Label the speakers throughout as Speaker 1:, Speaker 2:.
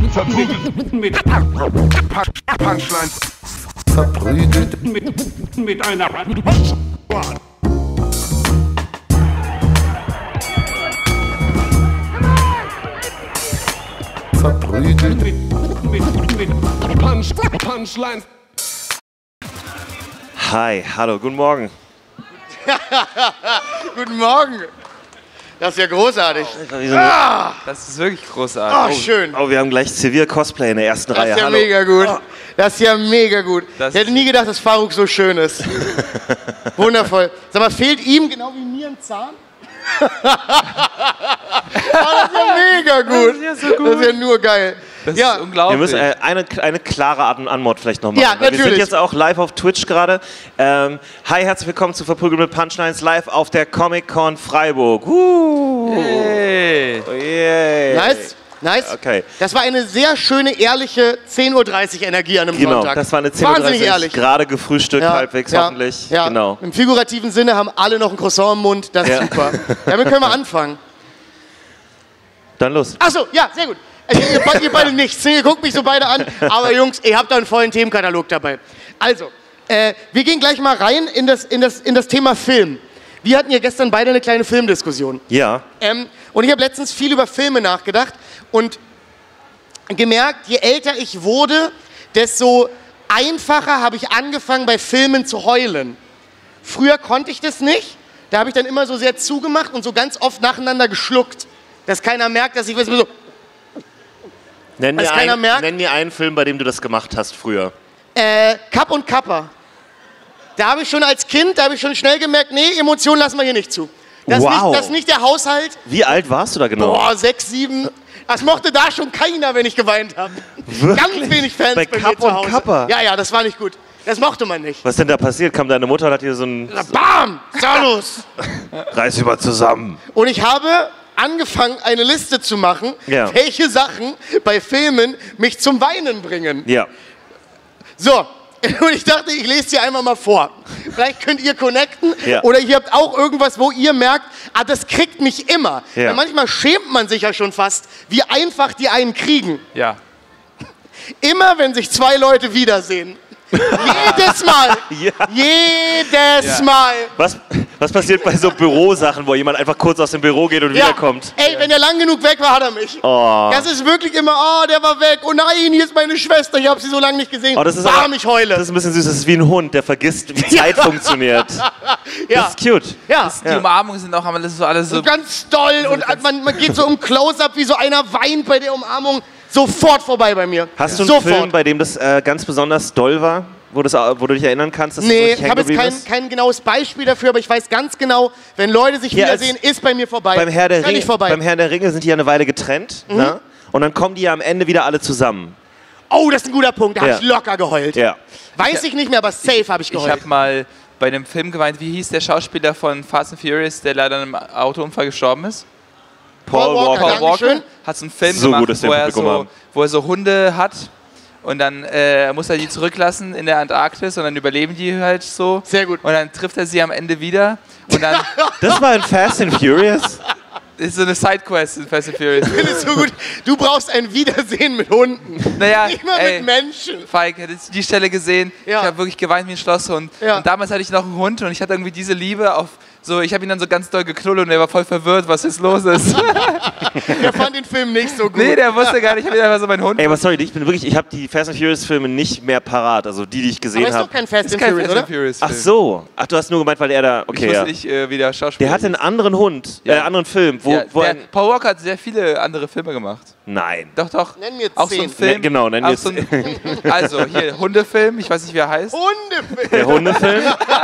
Speaker 1: Verprügelt mit Punchlines.
Speaker 2: Verprügelt
Speaker 1: Mit einer
Speaker 2: verprügelt
Speaker 1: mit Punchlines.
Speaker 3: Hi, hallo, guten Morgen.
Speaker 4: Guten Morgen. Das ist ja großartig.
Speaker 5: Das ist wirklich großartig.
Speaker 4: Oh, schön.
Speaker 3: Oh, wir haben gleich Zivil-Cosplay in der ersten
Speaker 4: Das
Speaker 3: Reihe.
Speaker 4: ist ja
Speaker 3: Hallo.
Speaker 4: mega gut. Das ist ja mega gut.
Speaker 5: Das
Speaker 4: Ich hätte nie gedacht, dass Faruk so schön ist. Wundervoll. Sag mal, fehlt ihm genau wie mir ein Zahn? Oh, das ist ja mega gut.
Speaker 5: Das ist ja so gut.
Speaker 4: Das ist ja nur geil.
Speaker 5: Das
Speaker 4: Ja.
Speaker 5: ist
Speaker 3: Wir
Speaker 5: unglaublich.
Speaker 3: müssen eine klare Art und Antwort vielleicht noch machen.
Speaker 4: Ja,
Speaker 3: weil wir sind
Speaker 4: natürlich.
Speaker 3: jetzt auch live auf Twitch gerade. Hi, herzlich willkommen zu Verprügelt mit Punchlines live auf der Comic-Con Freiburg.
Speaker 5: Hey.
Speaker 3: Oh, yay.
Speaker 4: Nice. Nice.
Speaker 3: Okay.
Speaker 4: Das war eine sehr schöne, ehrliche 10:30 Uhr Energie an einem
Speaker 3: Genau,
Speaker 4: Sonntag.
Speaker 3: das war eine
Speaker 4: Wahnsinnig
Speaker 3: 10:30
Speaker 4: ehrlich.
Speaker 3: gerade gefrühstückt, halbwegs hoffentlich.
Speaker 4: Ja.
Speaker 3: Genau.
Speaker 4: Im figurativen Sinne haben alle noch ein Croissant im Mund. Das ist
Speaker 3: Ja.
Speaker 4: super. Damit können wir anfangen.
Speaker 3: Dann los.
Speaker 4: Achso, ja, sehr gut. Also, ihr beide nichts. Ihr guckt mich so beide an. Aber Jungs, ihr habt da einen vollen Themenkatalog dabei. Also, wir gehen gleich mal rein in das Thema Film. Wir hatten ja gestern beide eine kleine Filmdiskussion.
Speaker 3: Ja.
Speaker 4: Und ich habe letztens viel über Filme nachgedacht und gemerkt, je älter ich wurde, desto einfacher habe ich angefangen, bei Filmen zu heulen. Früher konnte ich das nicht. Da habe ich dann immer so sehr zugemacht und so ganz oft nacheinander geschluckt, dass keiner merkt, dass ich so...
Speaker 3: Nenn
Speaker 4: Was keiner merkt?
Speaker 3: mir einen Film, bei dem du das gemacht hast früher.
Speaker 4: Kapp und Kappa. Da habe ich schon als Kind, da habe ich schon schnell gemerkt, nee, Emotionen lassen wir hier nicht zu. Das,
Speaker 3: Wow.
Speaker 4: das ist nicht der Haushalt.
Speaker 3: Wie alt warst du da genau?
Speaker 4: Boah, 6, 7. Das mochte da schon keiner, wenn ich geweint habe.
Speaker 3: Wirklich?
Speaker 4: Ganz wenig Fans
Speaker 3: Bei
Speaker 4: bei mir
Speaker 3: Kapp
Speaker 4: zu
Speaker 3: und
Speaker 4: Hause.
Speaker 3: Kappa?
Speaker 4: Ja, das war nicht gut. Das mochte man nicht.
Speaker 3: Was ist denn da passiert? Kam deine Mutter und hat dir so ein...
Speaker 4: Bam! Salus!
Speaker 3: Reiß dich mal zusammen.
Speaker 4: Und ich habe angefangen, eine Liste zu machen,
Speaker 3: Ja.
Speaker 4: welche Sachen bei Filmen mich zum Weinen bringen.
Speaker 3: Ja.
Speaker 4: So, und ich dachte, ich lese dir einmal mal vor. Vielleicht könnt ihr connecten
Speaker 3: Ja.
Speaker 4: oder ihr habt auch irgendwas, wo ihr merkt, das kriegt mich immer.
Speaker 3: Ja.
Speaker 4: Weil manchmal schämt man sich ja schon fast, wie einfach die einen kriegen.
Speaker 5: Ja.
Speaker 4: Immer wenn sich zwei Leute wiedersehen. Jedes Mal.
Speaker 3: Ja.
Speaker 4: Jedes Mal.
Speaker 3: Was passiert bei so Bürosachen, wo jemand einfach kurz aus dem Büro geht und wiederkommt?
Speaker 4: Ey, wenn er lang genug weg war, hat er mich.
Speaker 3: Oh.
Speaker 4: Das ist wirklich immer, der war weg. Oh nein, hier ist meine Schwester, ich habe sie so lange nicht gesehen.
Speaker 3: Oh, das ist
Speaker 4: Bam, ich heule.
Speaker 3: Das ist ein bisschen süß. Das ist wie ein Hund, der vergisst, wie Zeit funktioniert.
Speaker 4: ja.
Speaker 3: Das ist cute.
Speaker 4: Ja.
Speaker 5: Die Umarmungen sind auch alles so...
Speaker 4: Ganz doll und man geht so im Close-Up, wie so einer weint bei der Umarmung. Sofort vorbei bei mir.
Speaker 3: Hast du einen
Speaker 4: Sofort.
Speaker 3: Film, bei dem das ganz besonders doll war? Wo du dich erinnern kannst, dass
Speaker 4: Nee,
Speaker 3: es
Speaker 4: ich habe jetzt kein genaues Beispiel dafür, aber ich weiß ganz genau, wenn Leute sich
Speaker 3: Ja,
Speaker 4: wiedersehen, ist bei mir vorbei.
Speaker 3: beim Herr der
Speaker 4: Völlig vorbei.
Speaker 3: Beim Herrn der Ringe sind die ja eine Weile getrennt. Ne? Und dann kommen die ja am Ende wieder alle zusammen.
Speaker 4: Oh, das ist ein guter Punkt, da
Speaker 3: Ja.
Speaker 4: habe ich locker geheult.
Speaker 3: Ja.
Speaker 4: Weiß ich nicht mehr, aber safe habe ich
Speaker 5: Ich
Speaker 4: geheult.
Speaker 5: habe mal bei einem Film geweint, wie hieß der Schauspieler von Fast and Furious, der leider in einem Autounfall gestorben ist?
Speaker 4: Paul Walker.
Speaker 5: Paul Walker
Speaker 4: Dankeschön.
Speaker 5: hat so einen Film
Speaker 3: So
Speaker 5: gemacht,
Speaker 3: gut, dass wir ein Publikum haben.
Speaker 5: wo er so Hunde hat und dann muss er die zurücklassen in der Antarktis und dann überleben die halt so.
Speaker 4: Sehr gut.
Speaker 5: Und dann trifft er sie am Ende wieder und dann
Speaker 3: Das war in Fast and Furious?
Speaker 5: ist so eine Sidequest in Fast and Furious.
Speaker 4: Ich finde es so gut. Du brauchst ein Wiedersehen mit Hunden.
Speaker 5: Naja,
Speaker 4: Nicht mal
Speaker 5: ey,
Speaker 4: mit Menschen.
Speaker 5: Falk, hättest du die Stelle gesehen?
Speaker 4: Ja.
Speaker 5: Ich habe wirklich geweint wie ein Schlosshund.
Speaker 4: Ja.
Speaker 5: Und damals hatte ich noch einen Hund und ich hatte irgendwie diese Liebe auf so, ich habe ihn dann so ganz doll geknuddelt und er war voll verwirrt, was jetzt los ist.
Speaker 4: Der fand den Film nicht so gut.
Speaker 5: Nee, der wusste gar nicht, ich bin einfach so mein Hund.
Speaker 3: Ey, aber sorry, ich habe die Fast and Furious Filme nicht mehr parat, also die ich gesehen
Speaker 4: aber ist doch
Speaker 3: habe.
Speaker 4: kein Fast
Speaker 5: ist
Speaker 4: and
Speaker 5: kein
Speaker 4: Furious,
Speaker 5: Fast
Speaker 4: oder?
Speaker 5: and Furious
Speaker 3: Ach
Speaker 5: Film.
Speaker 3: so. Ach, du hast nur gemeint, weil er da...
Speaker 5: Ich
Speaker 3: Okay,
Speaker 5: wusste
Speaker 3: ja.
Speaker 5: nicht, wie der Schauspieler
Speaker 3: Der hatte einen anderen Hund,
Speaker 5: Ja.
Speaker 3: anderen Film, wo...
Speaker 5: Ja,
Speaker 3: wo
Speaker 5: der,
Speaker 3: ein,
Speaker 5: Paul Walker hat sehr viele andere Filme gemacht.
Speaker 3: nein.
Speaker 5: Doch, doch.
Speaker 4: Nenn mir
Speaker 5: Auch so
Speaker 4: 10.
Speaker 5: ein Film.
Speaker 3: Ne, genau, nenn
Speaker 5: auch
Speaker 3: jetzt-
Speaker 5: so ein, also, hier, Hundefilm, ich weiß nicht, wie er heißt.
Speaker 4: Hundefilm.
Speaker 3: Der Hundefilm?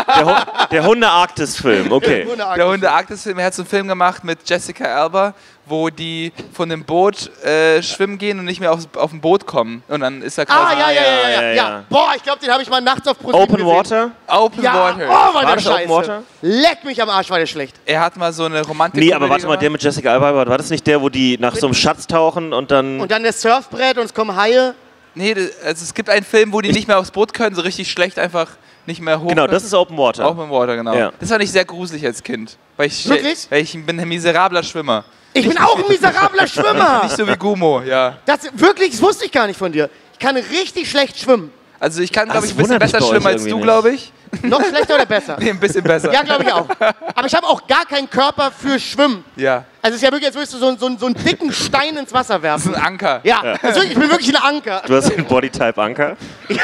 Speaker 3: Der Hunde-Arktis-Film, okay.
Speaker 5: Der Hunde-Arktis-Film, er hat so einen Film gemacht mit Jessica Alba, wo die von dem Boot schwimmen gehen und nicht mehr auf dem Boot kommen. Und dann ist er quasi
Speaker 3: ja.
Speaker 4: Boah, ich glaube, den habe ich mal nachts auf ProSieben
Speaker 3: Open
Speaker 4: gesehen.
Speaker 3: Water?
Speaker 5: Open
Speaker 4: Ja,
Speaker 5: Water.
Speaker 4: oh, war der
Speaker 3: das Open
Speaker 4: scheiße.
Speaker 3: Water?
Speaker 4: Leck mich am Arsch, war der schlecht.
Speaker 5: Er hat mal so eine Romantik.
Speaker 3: Nee, aber warte mal, der mit Jessica Alba, war das nicht der, wo die nach so einem Schatz tauchen und dann...
Speaker 4: Und dann das Surfbrett und es kommen Haie.
Speaker 5: Nee, also es gibt einen Film, wo die nicht mehr aufs Boot können, so richtig schlecht einfach nicht mehr hoch.
Speaker 3: Genau, das ist Open Water.
Speaker 5: Open Water, genau.
Speaker 3: Ja.
Speaker 5: Das fand ich sehr gruselig als Kind. Weil ich,
Speaker 4: Wirklich?
Speaker 5: Weil ich bin ein miserabler Schwimmer.
Speaker 4: Ich bin auch ein miserabler Schwimmer.
Speaker 5: Nicht so wie Gumo, ja.
Speaker 4: Das wusste ich gar nicht von dir. Ich kann richtig schlecht schwimmen.
Speaker 5: Also ich kann, glaube
Speaker 3: Das
Speaker 5: ich, ein bisschen
Speaker 3: wundert mich
Speaker 5: besser
Speaker 3: bei
Speaker 5: schwimmen
Speaker 3: euch
Speaker 5: als du,
Speaker 3: irgendwie
Speaker 5: glaube ich.
Speaker 4: Noch schlechter oder besser?
Speaker 5: Nee, ein bisschen besser.
Speaker 4: Ja, glaube ich auch. Aber ich habe auch gar keinen Körper für Schwimmen.
Speaker 5: Ja.
Speaker 4: Also es ist ja wirklich, als würdest du so einen dicken Stein ins Wasser
Speaker 5: Das ist
Speaker 4: werfen.
Speaker 5: ein Anker.
Speaker 4: Ja, also ich bin wirklich ein Anker.
Speaker 3: Du hast den Bodytype Anker.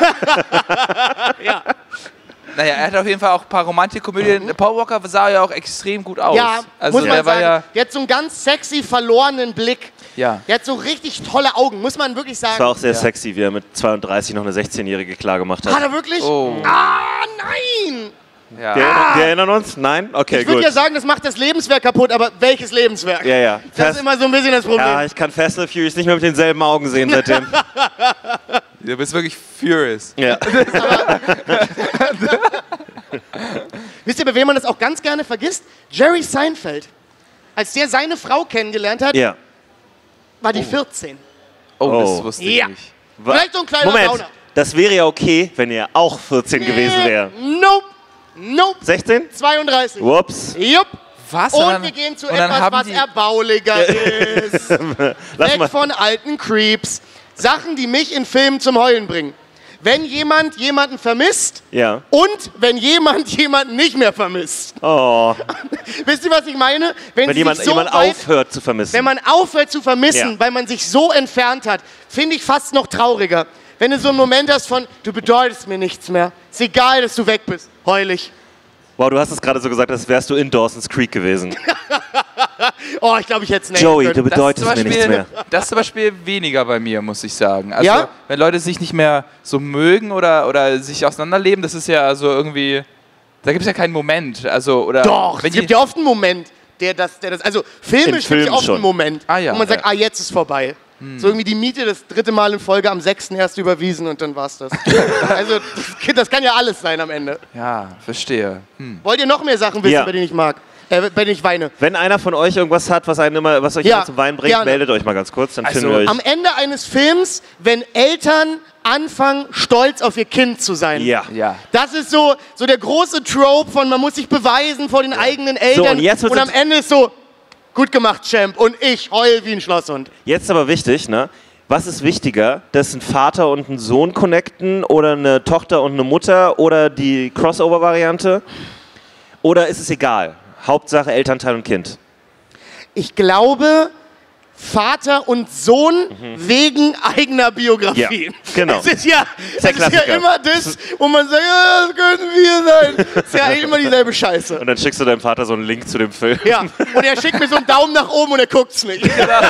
Speaker 4: Ja,
Speaker 5: Naja, er hat auf jeden Fall auch ein paar Romantikkomödien. Paul Walker sah ja auch extrem gut aus.
Speaker 4: ja
Speaker 5: also
Speaker 4: muss man
Speaker 5: der war
Speaker 4: sagen.
Speaker 5: ja.
Speaker 4: Der hat so einen ganz sexy, verlorenen Blick.
Speaker 5: Ja.
Speaker 4: Der hat so richtig tolle Augen, muss man wirklich sagen.
Speaker 3: Das war auch sehr sexy, wie er mit 32 noch eine 16-Jährige klar gemacht
Speaker 4: Hat
Speaker 3: hat.
Speaker 4: er wirklich?
Speaker 5: Oh.
Speaker 4: Ah, nein!
Speaker 5: Ja.
Speaker 3: Wir erinnern uns? Nein? Okay,
Speaker 4: Ich würde
Speaker 3: gut.
Speaker 4: ja sagen, das macht das Lebenswerk kaputt, aber welches Lebenswerk?
Speaker 3: Ja, ja.
Speaker 4: Das ist immer so ein bisschen das Problem.
Speaker 3: Ja, ich kann Fast and Furious nicht mehr mit denselben Augen sehen seitdem.
Speaker 5: Du bist wirklich furious.
Speaker 3: Ja.
Speaker 4: Wisst ihr, bei wem man das auch ganz gerne vergisst? Jerry Seinfeld. Als der seine Frau kennengelernt hat,
Speaker 3: Ja.
Speaker 4: war die 14.
Speaker 5: Oh,
Speaker 3: Oh.
Speaker 5: das wusste ich
Speaker 4: Ja.
Speaker 5: nicht.
Speaker 4: Vielleicht so ein kleiner
Speaker 3: Moment,
Speaker 4: Downer.
Speaker 3: das wäre ja okay, wenn er auch 14 gewesen wäre.
Speaker 4: Nope. Nope.
Speaker 3: 16?
Speaker 4: 32.
Speaker 3: Whoops.
Speaker 4: Jupp.
Speaker 5: Was?
Speaker 4: Und wir gehen zu etwas, was erbaulicher ist.
Speaker 3: Lass
Speaker 4: Weg
Speaker 3: mal.
Speaker 4: von alten Creeps. Sachen, die mich in Filmen zum Heulen bringen. Wenn jemand jemanden vermisst
Speaker 3: Ja.
Speaker 4: und wenn jemand jemanden nicht mehr vermisst.
Speaker 3: Oh.
Speaker 4: Wisst ihr, was ich meine?
Speaker 3: Wenn
Speaker 4: sie
Speaker 3: jemand
Speaker 4: sich so weit,
Speaker 3: aufhört zu vermissen.
Speaker 4: wenn man aufhört zu vermissen,
Speaker 3: Ja.
Speaker 4: weil man sich so entfernt hat, finde ich fast noch trauriger. Wenn du so einen Moment hast von, du bedeutest mir nichts mehr. Ist egal, dass du weg bist. Heulig.
Speaker 3: Wow, du hast es gerade so gesagt, als wärst du in Dawson's Creek gewesen.
Speaker 4: Oh, ich glaube, ich hätte es nicht.
Speaker 3: Joey, du
Speaker 5: Das ist,
Speaker 3: bedeutest
Speaker 5: zum
Speaker 3: mir nichts mehr.
Speaker 5: Beispiel, das ist zum Beispiel weniger bei mir, muss ich sagen. Also,
Speaker 4: Ja?
Speaker 5: wenn Leute sich nicht mehr so mögen oder sich auseinanderleben, das ist ja so irgendwie. Da gibt es ja keinen Moment. Also, oder
Speaker 4: Doch,
Speaker 5: wenn
Speaker 4: es gibt
Speaker 5: die-
Speaker 4: ja oft einen Moment, also filmisch gibt es
Speaker 3: Filmen
Speaker 4: ja oft
Speaker 3: schon.
Speaker 4: einen Moment,
Speaker 5: Ah, ja.
Speaker 4: wo man sagt, jetzt ist vorbei. So irgendwie die Miete das 3. Mal in Folge am 6. erst überwiesen und dann war's das. Also das kann ja alles sein am Ende.
Speaker 5: Ja, verstehe.
Speaker 4: Wollt ihr noch mehr Sachen wissen,
Speaker 3: Ja.
Speaker 4: bei denen ich mag? Bei denen ich weine?
Speaker 3: Wenn einer von euch irgendwas hat, was euch
Speaker 4: Ja,
Speaker 3: immer zum Weinen bringt,
Speaker 4: gerne.
Speaker 3: meldet euch mal ganz kurz, dann
Speaker 5: Also,
Speaker 3: finden wir euch.
Speaker 4: Am Ende eines Films, wenn Eltern anfangen, stolz auf ihr Kind zu sein.
Speaker 3: Ja.
Speaker 5: Ja.
Speaker 4: Das ist so der große Trope von, man muss sich beweisen vor den eigenen Eltern.
Speaker 3: und jetzt wird's
Speaker 4: am Ende ist so, gut gemacht, Champ. Und ich heul wie ein Schlosshund.
Speaker 3: Jetzt aber wichtig, ne? Was ist wichtiger, dass ein Vater und ein Sohn connecten oder eine Tochter und eine Mutter oder die Crossover-Variante? Oder ist es egal? Hauptsache Elternteil und Kind.
Speaker 4: Ich glaube, Vater und Sohn wegen eigener Biografien.
Speaker 3: Ja, genau.
Speaker 4: Es ist ja,
Speaker 3: der
Speaker 4: es ist ja
Speaker 3: Klassiker.
Speaker 4: immer das, wo man sagt, ja, das könnten wir sein. Es ist ja eigentlich immer dieselbe Scheiße.
Speaker 3: Und dann schickst du deinem Vater so einen Link zu dem Film.
Speaker 4: Ja, und er schickt mir so einen Daumen nach oben und er guckt's nicht.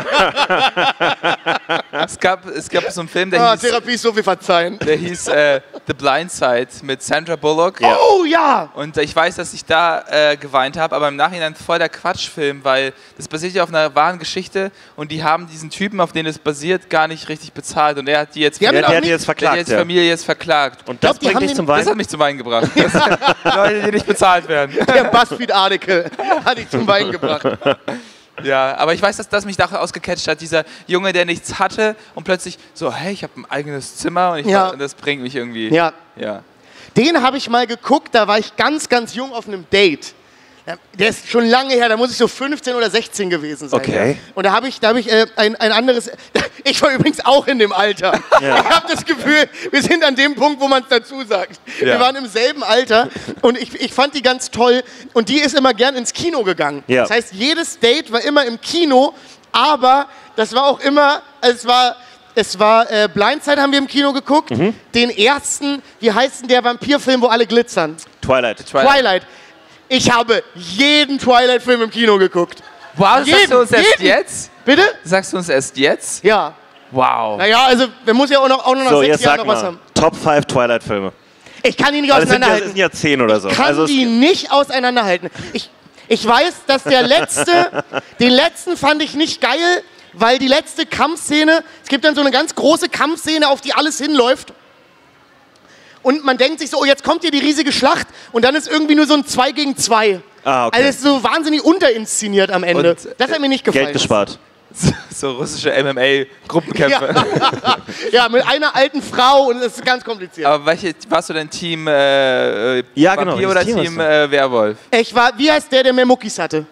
Speaker 5: Es gab so einen Film, der hieß,
Speaker 4: Therapie ist so viel verzeihen.
Speaker 5: The Blind Side mit Sandra Bullock.
Speaker 4: Oh ja!
Speaker 5: Und ich weiß, dass ich da geweint habe, aber im Nachhinein voll der Quatschfilm, weil das basiert ja auf einer wahren Geschichte und die haben diesen Typen, auf den es basiert, gar nicht richtig bezahlt. Und er hat die jetzt
Speaker 4: Die haben
Speaker 3: Der
Speaker 4: doch
Speaker 3: hat die
Speaker 4: nicht-
Speaker 3: jetzt
Speaker 5: der hat
Speaker 3: verklagt.
Speaker 5: jetzt
Speaker 3: Ja.
Speaker 5: Familie jetzt verklagt.
Speaker 3: Und das
Speaker 4: die
Speaker 3: bringt
Speaker 4: haben
Speaker 3: dich
Speaker 4: den-
Speaker 3: zum
Speaker 5: Das
Speaker 3: Weinen?
Speaker 5: hat mich zum Weinen gebracht. Leute, die nicht bezahlt werden.
Speaker 4: Der Buzzfeed-Artikel hat dich zum Weinen gebracht.
Speaker 5: Ja, aber ich weiß, dass das mich dafür ausgecatcht hat. Dieser Junge, der nichts hatte und plötzlich so, hey, ich habe ein eigenes Zimmer und
Speaker 4: Ja.
Speaker 5: das bringt mich irgendwie.
Speaker 4: Ja.
Speaker 5: Ja.
Speaker 4: Den habe ich mal geguckt, da war ich ganz, ganz jung auf einem Date. Der ist schon lange her, da muss ich so 15 oder 16 gewesen sein.
Speaker 3: Okay.
Speaker 4: Und da habe ich ein anderes. Ich war übrigens auch in dem Alter.
Speaker 3: Ja.
Speaker 4: Ich habe das Gefühl, wir sind an dem Punkt, wo man es dazu sagt.
Speaker 5: Ja.
Speaker 4: Wir waren im selben Alter und ich fand die ganz toll. Und die ist immer gern ins Kino gegangen.
Speaker 3: Ja.
Speaker 4: Das heißt, jedes Date war immer im Kino, aber das war auch immer, es war Blindside haben wir im Kino geguckt. Den ersten, wie heißt denn der Vampirfilm, wo alle glitzern?
Speaker 3: Twilight.
Speaker 4: Twilight. Ich habe jeden Twilight-Film im Kino geguckt.
Speaker 5: Wow, das sagst
Speaker 4: Jeden,
Speaker 5: du uns erst
Speaker 4: jeden.
Speaker 5: jetzt?
Speaker 4: Bitte?
Speaker 5: Sagst du uns erst jetzt?
Speaker 4: Ja.
Speaker 5: Wow.
Speaker 4: Naja, also man muss ja auch noch nach
Speaker 3: So,
Speaker 4: 6
Speaker 3: jetzt
Speaker 4: Jahren
Speaker 3: sag
Speaker 4: noch was
Speaker 3: mal.
Speaker 4: haben.
Speaker 3: Top 5 Twilight-Filme.
Speaker 4: Ich kann die nicht
Speaker 3: Also es sind
Speaker 4: auseinanderhalten.
Speaker 3: ja 10 oder so.
Speaker 4: Kann
Speaker 3: Also es-
Speaker 4: die nicht auseinanderhalten. Ich weiß, dass den letzten fand ich nicht geil, weil die letzte Kampfszene, es gibt dann so eine ganz große Kampfszene, auf die alles hinläuft. Und man denkt sich so, oh, jetzt kommt hier die riesige Schlacht und dann ist irgendwie nur so ein 2 gegen 2.
Speaker 3: Ah, okay.
Speaker 4: Also es ist so wahnsinnig unterinszeniert am Ende.
Speaker 5: Und,
Speaker 4: das hat mir nicht gefallen.
Speaker 3: Geld gespart.
Speaker 5: So russische MMA-Gruppenkämpfe.
Speaker 4: Ja. Ja, mit einer alten Frau und das ist ganz kompliziert.
Speaker 5: Aber warst du denn Team
Speaker 3: Ja, genau,
Speaker 5: Vampir oder
Speaker 3: welches Team
Speaker 5: Team
Speaker 3: warst
Speaker 5: Werwolf?
Speaker 4: Wie heißt der Mehr Muckis hatte?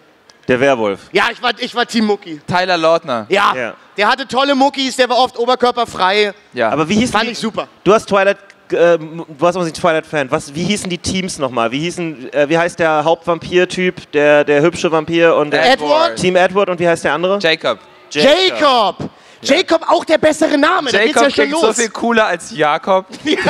Speaker 3: Der Werwolf.
Speaker 4: Ja, ich war Team Mucki.
Speaker 5: Tyler Lautner.
Speaker 4: Ja,
Speaker 3: Ja.
Speaker 4: der hatte tolle Muckis, der war oft oberkörperfrei.
Speaker 5: Ja.
Speaker 3: Aber wie hießen
Speaker 4: Fand
Speaker 3: die?
Speaker 4: ich super.
Speaker 3: Du hast Twilight, du warst auch ein Twilight-Fan. Wie hießen die Teams nochmal? Wie heißt der Hauptvampir-Typ, der hübsche Vampir und der
Speaker 4: Edward?
Speaker 3: Team Edward und wie heißt der andere?
Speaker 5: Jacob.
Speaker 4: Jacob! Jacob auch der bessere Name, da geht's
Speaker 5: Jacob
Speaker 4: ja schon
Speaker 5: klingt so
Speaker 4: los.
Speaker 5: viel cooler als Jakob.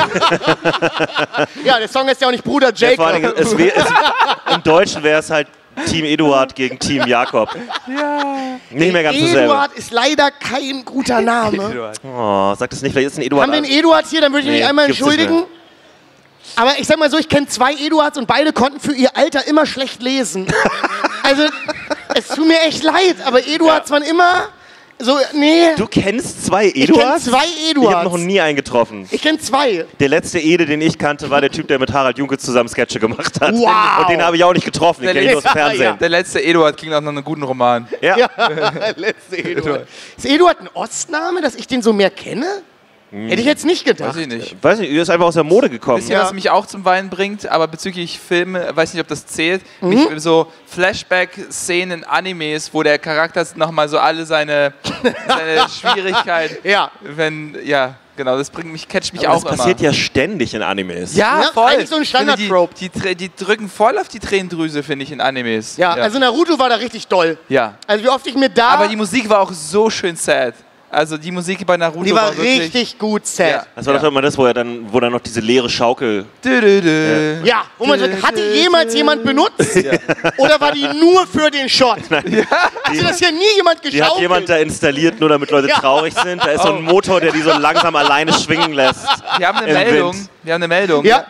Speaker 4: Ja, der Song ist ja auch nicht Bruder
Speaker 3: Ja, vor
Speaker 4: Jacob.
Speaker 3: allem, im Deutschen wäre es halt Team Eduard gegen Team Jakob. Nicht mehr ganz dasselbe.
Speaker 4: Eduard ist leider kein guter Name.
Speaker 3: Oh, sag das nicht, vielleicht ist ein Eduard.
Speaker 4: Haben wir einen Eduard hier, dann würde ich mich einmal
Speaker 3: gibt's nicht
Speaker 4: entschuldigen. Aber ich sag mal so, ich kenne 2 Eduards und beide konnten für ihr Alter immer schlecht lesen. Also, es tut mir echt leid, aber Eduards waren immer so, nee.
Speaker 3: Du kennst 2
Speaker 4: Ich
Speaker 3: Eduards?
Speaker 4: kenn 2
Speaker 3: Ich habe noch
Speaker 4: Eduards.
Speaker 3: nie einen getroffen.
Speaker 4: Ich kenne 2.
Speaker 3: Der letzte Ede, den ich kannte, war der Typ, der mit Harald Junke zusammen Sketche gemacht hat.
Speaker 4: Wow.
Speaker 3: Und den habe ich auch nicht getroffen, den kenne ich nur aus dem Fernsehen.
Speaker 5: Der letzte Eduard klingt auch nach einem guten Roman.
Speaker 3: Ja.
Speaker 4: Ja, letzte Eduard. Ist Eduard ein Ostname, dass ich den so mehr kenne? Hätte ich jetzt nicht gedacht.
Speaker 5: Weiß ich nicht.
Speaker 3: Weiß nicht, er ist einfach aus der Mode gekommen.
Speaker 5: Wisst ihr, was mich auch zum Weinen bringt, aber bezüglich Filme, weiß nicht, ob das zählt,
Speaker 4: Mhm.
Speaker 5: mich so Flashback-Szenen in Animes, wo der Charakter nochmal so alle seine Schwierigkeiten,
Speaker 4: Ja.
Speaker 5: ja, genau, das catcht mich
Speaker 3: Aber
Speaker 5: auch
Speaker 3: das
Speaker 5: immer.
Speaker 3: passiert ja ständig in Animes.
Speaker 5: Ja,
Speaker 4: Ja,
Speaker 5: voll.
Speaker 4: eigentlich so ein
Speaker 5: Ich finde,
Speaker 4: Standard-Trope.
Speaker 5: Die drücken voll auf die Tränendrüse, finde ich, in Animes.
Speaker 4: Ja, also Naruto war da richtig doll.
Speaker 5: ja.
Speaker 4: Also wie oft ich mir da...
Speaker 5: Aber die Musik war auch so schön sad. Also die Musik bei Naruto
Speaker 4: die war
Speaker 5: wirklich...
Speaker 4: richtig gut sad.
Speaker 5: Ja.
Speaker 3: Das war doch immer das, wo dann noch diese leere Schaukel.
Speaker 4: Ja, wo man sagt, hat die jemals jemand benutzt? Oder war die nur für den Shot? Hat das hier nie jemand
Speaker 3: Die hat
Speaker 4: geschaukelt?
Speaker 3: jemand da installiert, nur damit Leute
Speaker 4: Ja.
Speaker 3: traurig sind. Da ist so ein Motor, der die so langsam alleine schwingen lässt.
Speaker 5: Wir haben eine
Speaker 3: Im
Speaker 5: Meldung.
Speaker 3: Wind.
Speaker 5: Wir haben eine Meldung.
Speaker 4: Ja.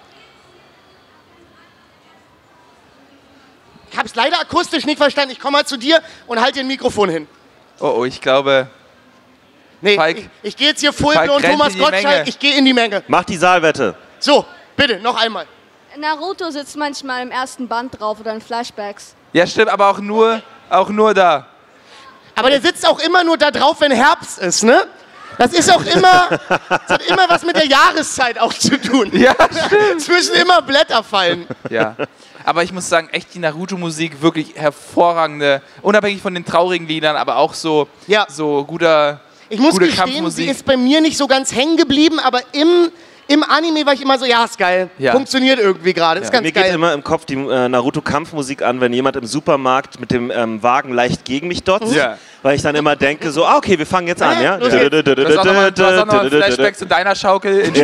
Speaker 4: Ich hab's leider akustisch nicht verstanden. Ich komme mal zu dir und halte dir ein Mikrofon hin.
Speaker 5: Oh, ich glaube...
Speaker 4: Nee,
Speaker 5: Falk-
Speaker 4: ich gehe jetzt hier Fulke
Speaker 5: Falk
Speaker 4: und
Speaker 5: rennt
Speaker 4: Thomas
Speaker 5: in die Menge.
Speaker 4: Gottschalk, ich gehe in die Menge.
Speaker 3: Mach die Saalwette.
Speaker 4: So, bitte, noch einmal.
Speaker 6: Naruto sitzt manchmal im ersten Band drauf oder in Flashbacks.
Speaker 5: Ja, stimmt, aber auch nur da.
Speaker 4: Aber der sitzt auch immer nur da drauf, wenn Herbst ist, ne? Das ist auch immer, das hat immer was mit der Jahreszeit auch zu tun.
Speaker 5: Ja, stimmt.
Speaker 4: Es müssen immer Blätter fallen.
Speaker 5: Ja. Aber ich muss sagen, echt die Naruto-Musik wirklich hervorragende, unabhängig von den traurigen Liedern, aber auch so,
Speaker 4: Ja.
Speaker 5: so guter,
Speaker 4: Ich muss
Speaker 5: gute
Speaker 4: gestehen, sie
Speaker 5: Kampfmusik.
Speaker 4: ist bei mir nicht so ganz hängen geblieben, aber im Anime war ich immer so, ja, ist geil.
Speaker 5: Ja.
Speaker 4: Funktioniert irgendwie gerade, ist ganz
Speaker 3: Mir geht
Speaker 4: geil.
Speaker 3: immer im Kopf die Naruto-Kampfmusik an, wenn jemand im Supermarkt mit dem Wagen leicht gegen mich dotzt.
Speaker 5: Ja.
Speaker 3: Weil ich dann immer denke, so, okay, wir fangen jetzt an, ja?
Speaker 4: los geht's.
Speaker 5: Du hast auch noch mal ein Flashback zu deiner Schaukel. In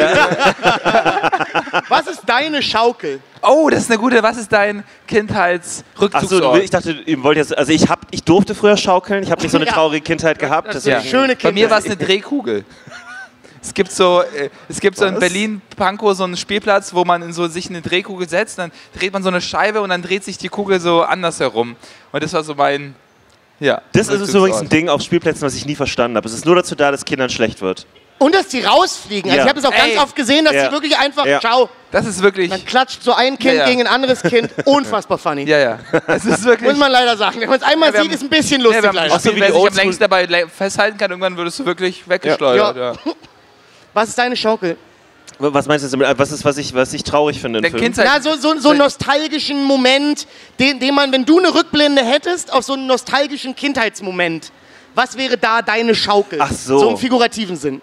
Speaker 4: Was ist deine Schaukel?
Speaker 5: Oh, das ist eine gute. Was ist dein
Speaker 3: Achso,
Speaker 5: Kindheitsrückzugsort?
Speaker 3: ich dachte, ihr wollt jetzt, also ich durfte früher schaukeln, ich habe nicht so eine
Speaker 4: Ja.
Speaker 3: traurige Kindheit gehabt.
Speaker 4: Das ist
Speaker 3: Deswegen,
Speaker 4: eine schöne
Speaker 5: Bei
Speaker 4: Kindheit.
Speaker 5: mir war es eine Drehkugel. Es gibt so in Berlin-Pankow so einen Spielplatz, wo man in so sich eine Drehkugel setzt, dann dreht man so eine Scheibe und dann dreht sich die Kugel so anders herum. Und das war so mein, ja.
Speaker 3: Das ist
Speaker 5: Rückzugsort.
Speaker 3: übrigens ein Ding auf Spielplätzen, was ich nie verstanden habe. Es ist nur dazu da, dass Kindern schlecht wird.
Speaker 4: Und dass die rausfliegen. Also
Speaker 3: Ja.
Speaker 4: ich habe es auch ganz
Speaker 5: Ey.
Speaker 4: oft gesehen, dass
Speaker 3: Ja.
Speaker 4: die wirklich einfach,
Speaker 3: Ja.
Speaker 4: ciao,
Speaker 5: Das ist wirklich,
Speaker 4: dann klatscht so ein Kind
Speaker 5: Ja, ja.
Speaker 4: gegen ein anderes Kind. Unfassbar funny.
Speaker 5: ja. Es ist wirklich...
Speaker 4: Muss man leider sagen. Wenn man es einmal
Speaker 5: Ja, wir
Speaker 4: sieht,
Speaker 5: haben-
Speaker 4: ist ein bisschen
Speaker 5: Ja,
Speaker 4: lustig
Speaker 5: wir haben
Speaker 4: leider.
Speaker 3: Ach so,
Speaker 5: gespielt,
Speaker 3: wie
Speaker 5: wer
Speaker 3: die
Speaker 5: sich am
Speaker 3: Oldschool-
Speaker 5: längsten dabei festhalten kann, irgendwann würdest du wirklich weggeschleudert.
Speaker 4: Ja.
Speaker 5: Ja.
Speaker 4: Was ist deine Schaukel?
Speaker 3: Was meinst du damit? Was ist, was ich traurig finde im
Speaker 5: Der
Speaker 3: Film?
Speaker 5: Kindheit...
Speaker 4: Na, so einen nostalgischen Moment, den man, wenn du eine Rückblende hättest, auf so einen nostalgischen Kindheitsmoment, was wäre da deine Schaukel?
Speaker 3: Ach so.
Speaker 4: So im figurativen Sinn.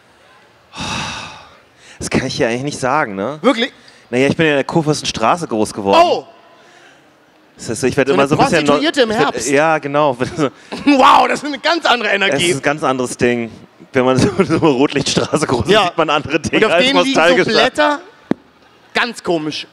Speaker 3: Das kann ich ja eigentlich nicht sagen, ne?
Speaker 4: Wirklich?
Speaker 3: Naja, ich bin ja in der Kurfürstenstraße groß geworden.
Speaker 4: Oh!
Speaker 3: Das heißt, ich werde
Speaker 4: So
Speaker 3: immer
Speaker 4: eine
Speaker 3: so ein bisschen...
Speaker 4: Prostituierte im
Speaker 3: ich werd-
Speaker 4: Herbst.
Speaker 3: Ja, genau.
Speaker 4: Wow, das ist eine ganz andere
Speaker 3: Es
Speaker 4: Energie.
Speaker 3: ist ein ganz anderes Ding. Wenn man so eine Rotlichtstraße groß ist,
Speaker 4: Ja.
Speaker 3: sieht man andere
Speaker 4: Und
Speaker 3: Dinge
Speaker 4: auf
Speaker 3: als
Speaker 4: denen liegen so
Speaker 3: nostalgisch.
Speaker 4: Blätter. Ganz komisch.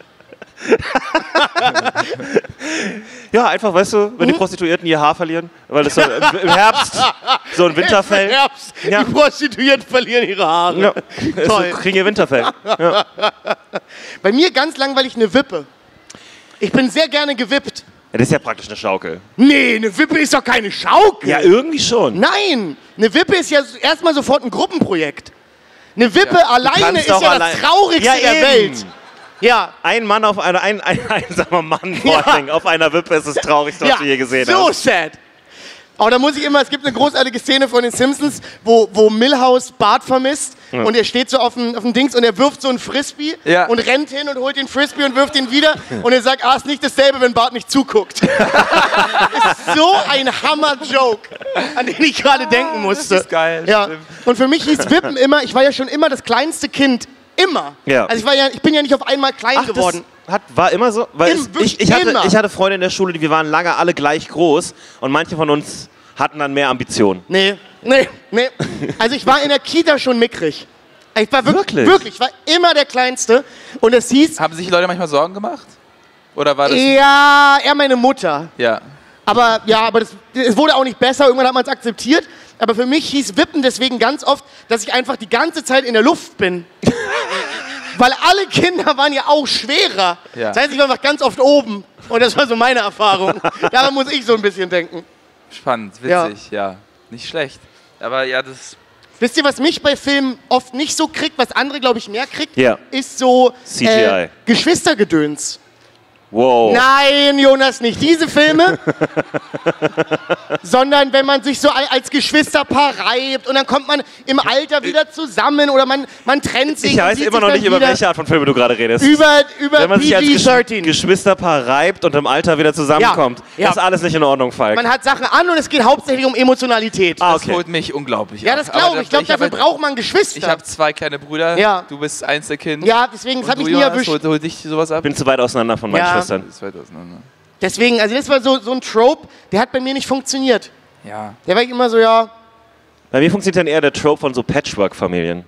Speaker 3: Ja, einfach, weißt du, wenn die Prostituierten ihr Haar verlieren, weil es so im Herbst so ein Winterfell.
Speaker 4: Herbst.
Speaker 3: Ja.
Speaker 4: Die Prostituierten verlieren ihre Haare.
Speaker 3: Ja,
Speaker 4: Toll.
Speaker 3: so, kriegen ihr Winterfell. Ja.
Speaker 4: Bei mir ganz langweilig eine Wippe. Ich bin sehr gerne gewippt.
Speaker 3: Ja, das ist ja praktisch eine Schaukel.
Speaker 4: Nee, eine Wippe ist doch keine Schaukel.
Speaker 3: Ja, irgendwie schon.
Speaker 4: Nein, eine Wippe ist ja erstmal sofort ein Gruppenprojekt. Eine Wippe alleine
Speaker 3: kannst
Speaker 4: ist
Speaker 3: doch
Speaker 4: ja
Speaker 3: allein-
Speaker 4: das Traurigste
Speaker 3: Ja,
Speaker 4: der
Speaker 3: eben.
Speaker 4: Welt. Ja.
Speaker 3: Ein Mann auf einer, einsamer Mann vor allen Dingen auf einer Wippe ist das Traurigste, was du je gesehen
Speaker 4: so
Speaker 3: hast.
Speaker 4: sad. Aber da muss ich immer, es gibt eine großartige Szene von den Simpsons, wo Milhouse Bart vermisst und er steht so auf dem Dings und er wirft so einen Frisbee und rennt hin und holt den Frisbee und wirft ihn wieder und er sagt, ist nicht dasselbe, wenn Bart nicht zuguckt. Das ist so ein Hammer-Joke, an den ich gerade denken musste.
Speaker 5: Das ist geil.
Speaker 4: Ja.
Speaker 5: Stimmt.
Speaker 4: Und für mich hieß Wippen immer, ich war ja schon immer das kleinste Kind. Immer.
Speaker 3: Ja.
Speaker 4: Also ich bin ja nicht auf einmal klein geworden.
Speaker 3: War immer so? Weil
Speaker 4: Wirklich
Speaker 3: ich
Speaker 4: immer.
Speaker 3: hatte Freunde in der Schule, wir waren lange alle gleich groß und manche von uns hatten dann mehr Ambitionen.
Speaker 4: Nee. Also ich war in der Kita schon mickrig. Ich war wirklich, ich war immer der Kleinste. Und es hieß...
Speaker 5: Haben sich die Leute manchmal Sorgen gemacht? Oder war das...
Speaker 4: Ja, eher meine Mutter.
Speaker 5: Ja.
Speaker 4: Aber es wurde auch nicht besser, irgendwann hat man es akzeptiert. Aber für mich hieß Wippen deswegen ganz oft, dass ich einfach die ganze Zeit in der Luft bin. Weil alle Kinder waren ja auch schwerer.
Speaker 5: Ja.
Speaker 4: Das heißt, ich war einfach ganz oft oben. Und das war so meine Erfahrung. Daran muss ich so ein bisschen denken.
Speaker 5: Spannend, witzig, ja. Nicht schlecht. Aber ja, das...
Speaker 4: Wisst ihr, was mich bei Filmen oft nicht so kriegt, was andere, glaube ich, mehr kriegt?
Speaker 3: Ja.
Speaker 4: Ist so
Speaker 3: CGI.
Speaker 4: Geschwistergedöns.
Speaker 3: Wow.
Speaker 4: Nein, Jonas, nicht diese Filme, sondern wenn man sich so als Geschwisterpaar reibt und dann kommt man im Alter wieder zusammen oder man trennt sich.
Speaker 3: Ich weiß immer noch nicht, über welche Art von Filme du gerade redest.
Speaker 4: Über
Speaker 3: wenn man sich als
Speaker 4: PG-13.
Speaker 3: Geschwisterpaar reibt und im Alter wieder zusammenkommt.
Speaker 4: Ja.
Speaker 3: Das ist alles nicht in Ordnung, Falk.
Speaker 4: Man hat Sachen an und es geht hauptsächlich um Emotionalität.
Speaker 3: Ah,
Speaker 5: Das
Speaker 3: okay.
Speaker 5: holt mich unglaublich
Speaker 4: Ja,
Speaker 5: ab.
Speaker 4: das glaube ich. Ich glaube, dafür braucht man Geschwister.
Speaker 5: Ich habe 2 kleine Brüder,
Speaker 4: Ja.
Speaker 5: du bist Einzelkind.
Speaker 4: Ja, deswegen, das
Speaker 5: Und
Speaker 4: habe ich
Speaker 5: du,
Speaker 4: nie
Speaker 5: Jonas,
Speaker 4: erwischt.
Speaker 5: holt dich sowas ab?
Speaker 3: Ich bin zu weit auseinander von meinen
Speaker 4: Ja.
Speaker 3: Schwestern.
Speaker 5: Das ist weit auseinander.
Speaker 4: Deswegen, also das war so ein Trope, der hat bei mir nicht funktioniert.
Speaker 5: Ja.
Speaker 4: Der war immer so, ja,
Speaker 3: Bei mir funktioniert dann eher der Trope von so Patchwork-Familien.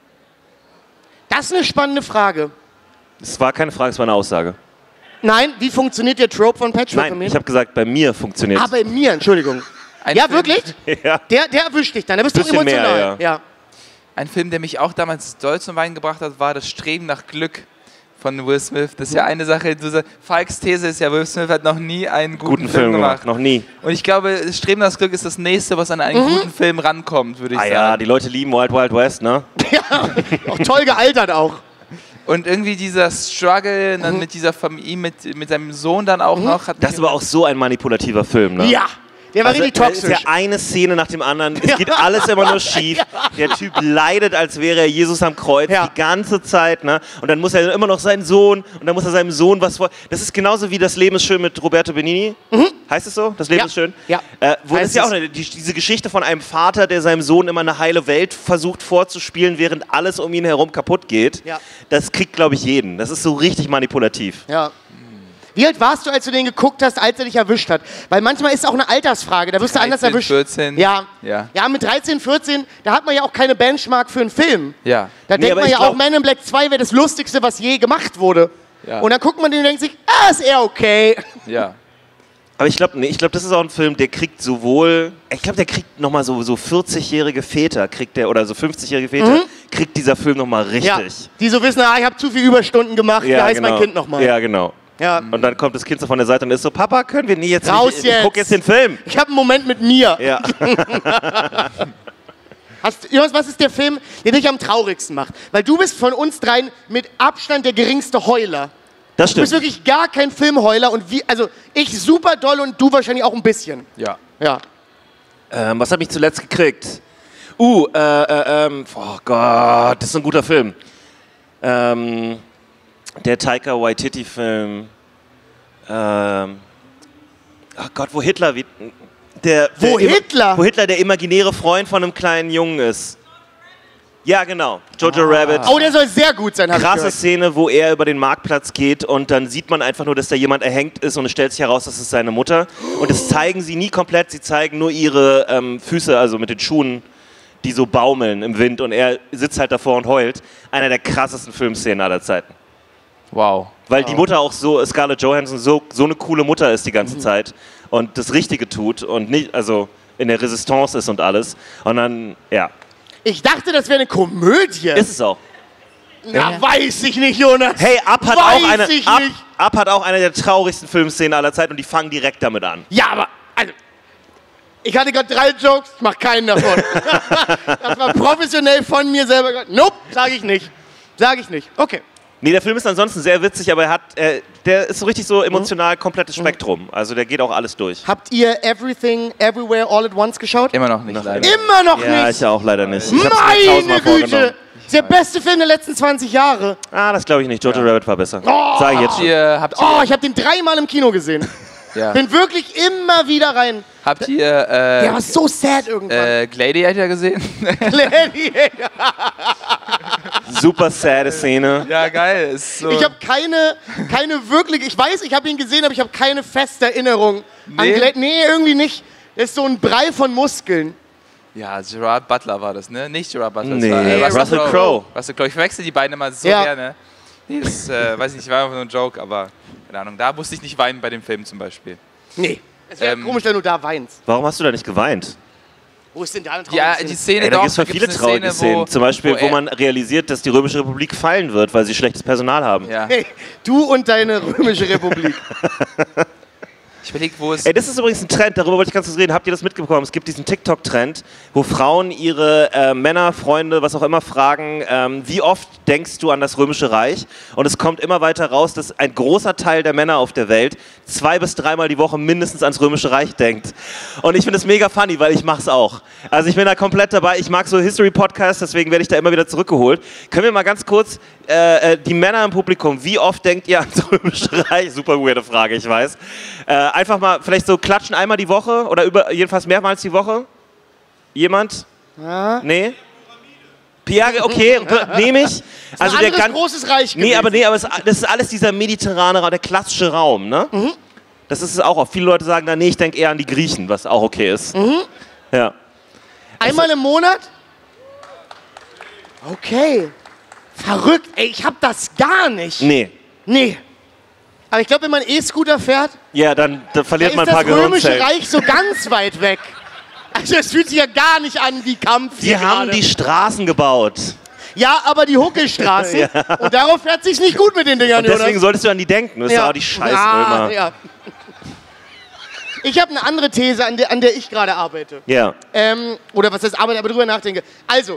Speaker 4: das ist eine spannende Frage.
Speaker 3: Es war keine Frage, es war eine Aussage.
Speaker 4: Nein, wie funktioniert der Trope von Patchwork?
Speaker 3: Nein, ich habe gesagt, bei mir funktioniert es.
Speaker 4: bei mir, Entschuldigung.
Speaker 5: Ein
Speaker 4: Ja,
Speaker 5: Film-
Speaker 4: wirklich?
Speaker 3: Ja.
Speaker 4: Der erwischt dich dann, da bist du
Speaker 3: Bisschen mehr,
Speaker 4: emotional.
Speaker 3: ja.
Speaker 5: Ein Film, der mich auch damals doll zum Weinen gebracht hat, war Das Streben nach Glück von Will Smith. Das ist ja eine Sache, Falks These ist ja, Will Smith hat noch nie einen guten Film gemacht.
Speaker 3: Noch nie.
Speaker 5: Und ich glaube, Das Streben nach Glück ist das Nächste, was an einen guten Film rankommt, würde ich
Speaker 3: Ah
Speaker 5: sagen.
Speaker 3: ja, die Leute lieben Wild Wild West, ne?
Speaker 4: Ja, auch toll gealtert auch.
Speaker 5: Und irgendwie dieser Struggle dann mit dieser Familie, mit seinem Sohn dann auch noch. Hat
Speaker 3: Das ist aber auch so ein manipulativer Film, ne?
Speaker 4: Ja, der war richtig
Speaker 3: da ist
Speaker 4: toxisch.
Speaker 3: ja eine Szene nach dem anderen. Es geht alles immer nur schief. Der Typ leidet, als wäre er Jesus am Kreuz
Speaker 4: Ja.
Speaker 3: die ganze Zeit. Ne? Und dann muss er immer noch seinen Sohn und dann muss er seinem Sohn was vor. Das ist genauso wie Das Leben ist schön mit Roberto Benigni. Heißt es so? Das Leben
Speaker 4: Ja.
Speaker 3: ist schön?
Speaker 4: Ja.
Speaker 3: Wo das
Speaker 4: Heißt
Speaker 3: ist ja auch
Speaker 4: es.
Speaker 3: diese Geschichte von einem Vater, der seinem Sohn immer eine heile Welt versucht vorzuspielen, während alles um ihn herum kaputt geht.
Speaker 4: Ja.
Speaker 3: Das kriegt, glaube ich, jeden. Das ist so richtig manipulativ.
Speaker 4: Ja. Wie alt warst du, als du den geguckt hast, als er dich erwischt hat? Weil manchmal ist es auch eine Altersfrage, da wirst du anders
Speaker 5: 13,
Speaker 4: erwischt.
Speaker 5: 14.
Speaker 4: Ja.
Speaker 5: Ja.
Speaker 4: Ja, mit 13, 14, da hat man ja auch keine Benchmark für einen Film.
Speaker 5: Ja.
Speaker 4: Da denkt
Speaker 3: aber
Speaker 4: man
Speaker 3: ich
Speaker 4: ja
Speaker 3: glaub-
Speaker 4: auch, Man in Black 2 wäre das Lustigste, was je gemacht wurde.
Speaker 5: Ja.
Speaker 4: Und dann guckt man den und denkt sich, ist eher okay.
Speaker 5: Ja.
Speaker 3: Aber ich glaube, das ist auch ein Film, der kriegt sowohl, ich glaube, der kriegt nochmal so 40-jährige Väter, oder so 50-jährige Väter, kriegt dieser Film nochmal richtig.
Speaker 4: Ja. Die so wissen, ich habe zu viel Überstunden gemacht, wie heißt mein Kind nochmal?
Speaker 3: Ja, genau.
Speaker 4: Ja.
Speaker 3: Und dann kommt das Kind so von der Seite und ist so, Papa, können wir nie jetzt
Speaker 4: Raus
Speaker 3: nicht,
Speaker 4: jetzt.
Speaker 3: ich guck jetzt den Film.
Speaker 4: Ich habe einen Moment mit mir.
Speaker 3: Ja.
Speaker 4: Jonas, was ist der Film, der dich am traurigsten macht? Weil du bist von uns dreien mit Abstand der geringste Heuler.
Speaker 3: Das
Speaker 4: Du bist
Speaker 3: stimmt.
Speaker 4: wirklich gar kein Filmheuler und also ich super doll und du wahrscheinlich auch ein bisschen.
Speaker 5: Ja.
Speaker 4: Ja.
Speaker 3: Was hat mich zuletzt gekriegt? Oh Gott, das ist ein guter Film. Der Taika Waititi-Film. Oh Gott, wo Hitler...
Speaker 4: Wo Hitler?
Speaker 3: Wo Hitler der imaginäre Freund von einem kleinen Jungen ist. Ja, genau. Jojo Rabbit.
Speaker 4: Oh, der soll sehr gut sein, hab ich
Speaker 3: Krasse
Speaker 4: gehört.
Speaker 3: Szene, wo er über den Marktplatz geht und dann sieht man einfach nur, dass da jemand erhängt ist und es stellt sich heraus, das ist seine Mutter. Und das zeigen sie nie komplett, sie zeigen nur ihre Füße, also mit den Schuhen, die so baumeln im Wind und er sitzt halt davor und heult. Einer der krassesten Filmszenen aller Zeiten.
Speaker 5: Wow.
Speaker 3: Weil die Mutter auch so, Scarlett Johansson, so eine coole Mutter ist die ganze Zeit und das Richtige tut und nicht, also in der Resistance ist und alles. Und dann, ja,
Speaker 4: Ich dachte, das wäre eine Komödie.
Speaker 3: ist es auch.
Speaker 4: Na, weiß ich nicht, Jonas.
Speaker 3: Hey, Up hat,
Speaker 4: Weiß ich nicht.
Speaker 3: Up hat auch eine der traurigsten Filmszenen aller Zeiten und die fangen direkt damit an.
Speaker 4: Ja, aber, also, ich hatte gerade 3 Jokes, ich mach keinen davon. Das war professionell von mir selber. Nope, sag ich nicht. Sag ich nicht. Okay.
Speaker 3: Nee, der Film ist ansonsten sehr witzig, aber der ist so richtig so emotional komplettes Spektrum. Also der geht auch alles durch.
Speaker 4: Habt ihr Everything, Everywhere, All at Once geschaut?
Speaker 5: Immer noch nicht, leider.
Speaker 4: Immer noch
Speaker 3: Ja,
Speaker 4: nicht!
Speaker 3: ich auch leider nicht. Ich hab's mir tausendmal
Speaker 4: Meine Güte!
Speaker 3: vorgenommen.
Speaker 4: Das ist der beste Film der letzten 20 Jahre.
Speaker 3: Ah, das glaube ich nicht. Jojo Rabbit war besser. Sag ich jetzt schon.
Speaker 5: Habt ihr,
Speaker 4: Oh, ich habe den 3-mal im Kino gesehen.
Speaker 5: ja.
Speaker 4: Bin wirklich immer wieder rein.
Speaker 5: Habt ihr
Speaker 4: Der war so sad irgendwann.
Speaker 5: Gladiator gesehen?
Speaker 3: Super sad Szene.
Speaker 5: Ja, geil. Ist so.
Speaker 4: Ich habe keine wirklich, ich weiß, ich habe ihn gesehen, aber ich habe keine feste Erinnerung.
Speaker 5: Nee?
Speaker 4: Nee, irgendwie nicht. Das ist so ein Brei von Muskeln.
Speaker 5: Ja, Gerard Butler war das, ne? Nicht Gerard Butler.
Speaker 3: Nee,
Speaker 5: das war,
Speaker 3: Russell Crowe.
Speaker 5: Russell Crowe. Ich verwechsel die beiden immer so
Speaker 4: Ja.
Speaker 5: gerne. Nee, das weiß ich nicht, war einfach nur ein Joke, aber keine Ahnung. Da musste ich nicht weinen bei dem Film zum Beispiel.
Speaker 4: Nee. Es wäre komisch, wenn du da weinst.
Speaker 3: Warum hast du da nicht geweint?
Speaker 4: Wo ist denn da eine traurige
Speaker 5: Ja,
Speaker 4: Szene?
Speaker 5: die Szene
Speaker 3: Ey, da
Speaker 5: doch.
Speaker 3: gibt es voll viele
Speaker 5: eine
Speaker 3: traurige
Speaker 5: Szene,
Speaker 3: Szenen. Zum Beispiel, wo
Speaker 5: er-
Speaker 3: man realisiert, dass die Römische Republik fallen wird, weil sie schlechtes Personal haben.
Speaker 5: Ja.
Speaker 4: Hey, du und deine römische Republik.
Speaker 5: Ich überlege, wo es.
Speaker 3: Ey, das ist übrigens ein Trend, darüber wollte ich ganz kurz reden. Habt ihr das mitbekommen? Es gibt diesen TikTok-Trend, wo Frauen ihre Männer, Freunde, was auch immer fragen, wie oft denkst du an das Römische Reich? Und es kommt immer weiter raus, dass ein großer Teil der Männer auf der Welt 2- bis 3-mal die Woche mindestens ans Römische Reich denkt. Und ich finde es mega funny, weil ich mach's auch. Also ich bin da komplett dabei. Ich mag so History-Podcasts, deswegen werde ich da immer wieder zurückgeholt. Können wir mal ganz kurz die Männer im Publikum, wie oft denkt ihr ans Römische Reich? Super weirde Frage, ich weiß. Einfach mal vielleicht so klatschen einmal die Woche oder jedenfalls mehrmals die Woche? Jemand?
Speaker 4: Ja.
Speaker 3: Nee? Ja, okay, nehme ich. Also
Speaker 4: Ein anderes großes Reich
Speaker 3: Nee, aber
Speaker 4: gewesen.
Speaker 3: das ist alles dieser mediterrane Raum, der klassische Raum, ne? Das ist es auch. Viele Leute sagen dann, nee, ich denke eher an die Griechen, was auch okay ist. Ja.
Speaker 4: Einmal im Monat? Okay. Verrückt. Ey, ich hab das gar nicht.
Speaker 3: Nee.
Speaker 4: Nee. Aber ich glaube, wenn man E-Scooter fährt,
Speaker 3: Ja, dann
Speaker 4: da
Speaker 3: verliert
Speaker 4: ist
Speaker 3: man ein paar
Speaker 4: das Römische
Speaker 3: Gehirnzellen.
Speaker 4: Reich so ganz weit weg. Also es fühlt sich ja gar nicht an wie Kampf
Speaker 3: Die
Speaker 4: hier
Speaker 3: haben
Speaker 4: gerade.
Speaker 3: die Straßen gebaut.
Speaker 4: Ja, aber die Huckelstraßen. Und darauf fährt sich's nicht gut mit den Dingern,
Speaker 3: Und deswegen
Speaker 4: Jonas.
Speaker 3: solltest du an die denken. Das ist ja auch die scheiß Römer.
Speaker 4: Ja. Ich habe eine andere These, an der ich gerade arbeite.
Speaker 3: Ja.
Speaker 4: Oder was heißt arbeite, aber drüber nachdenke. Also,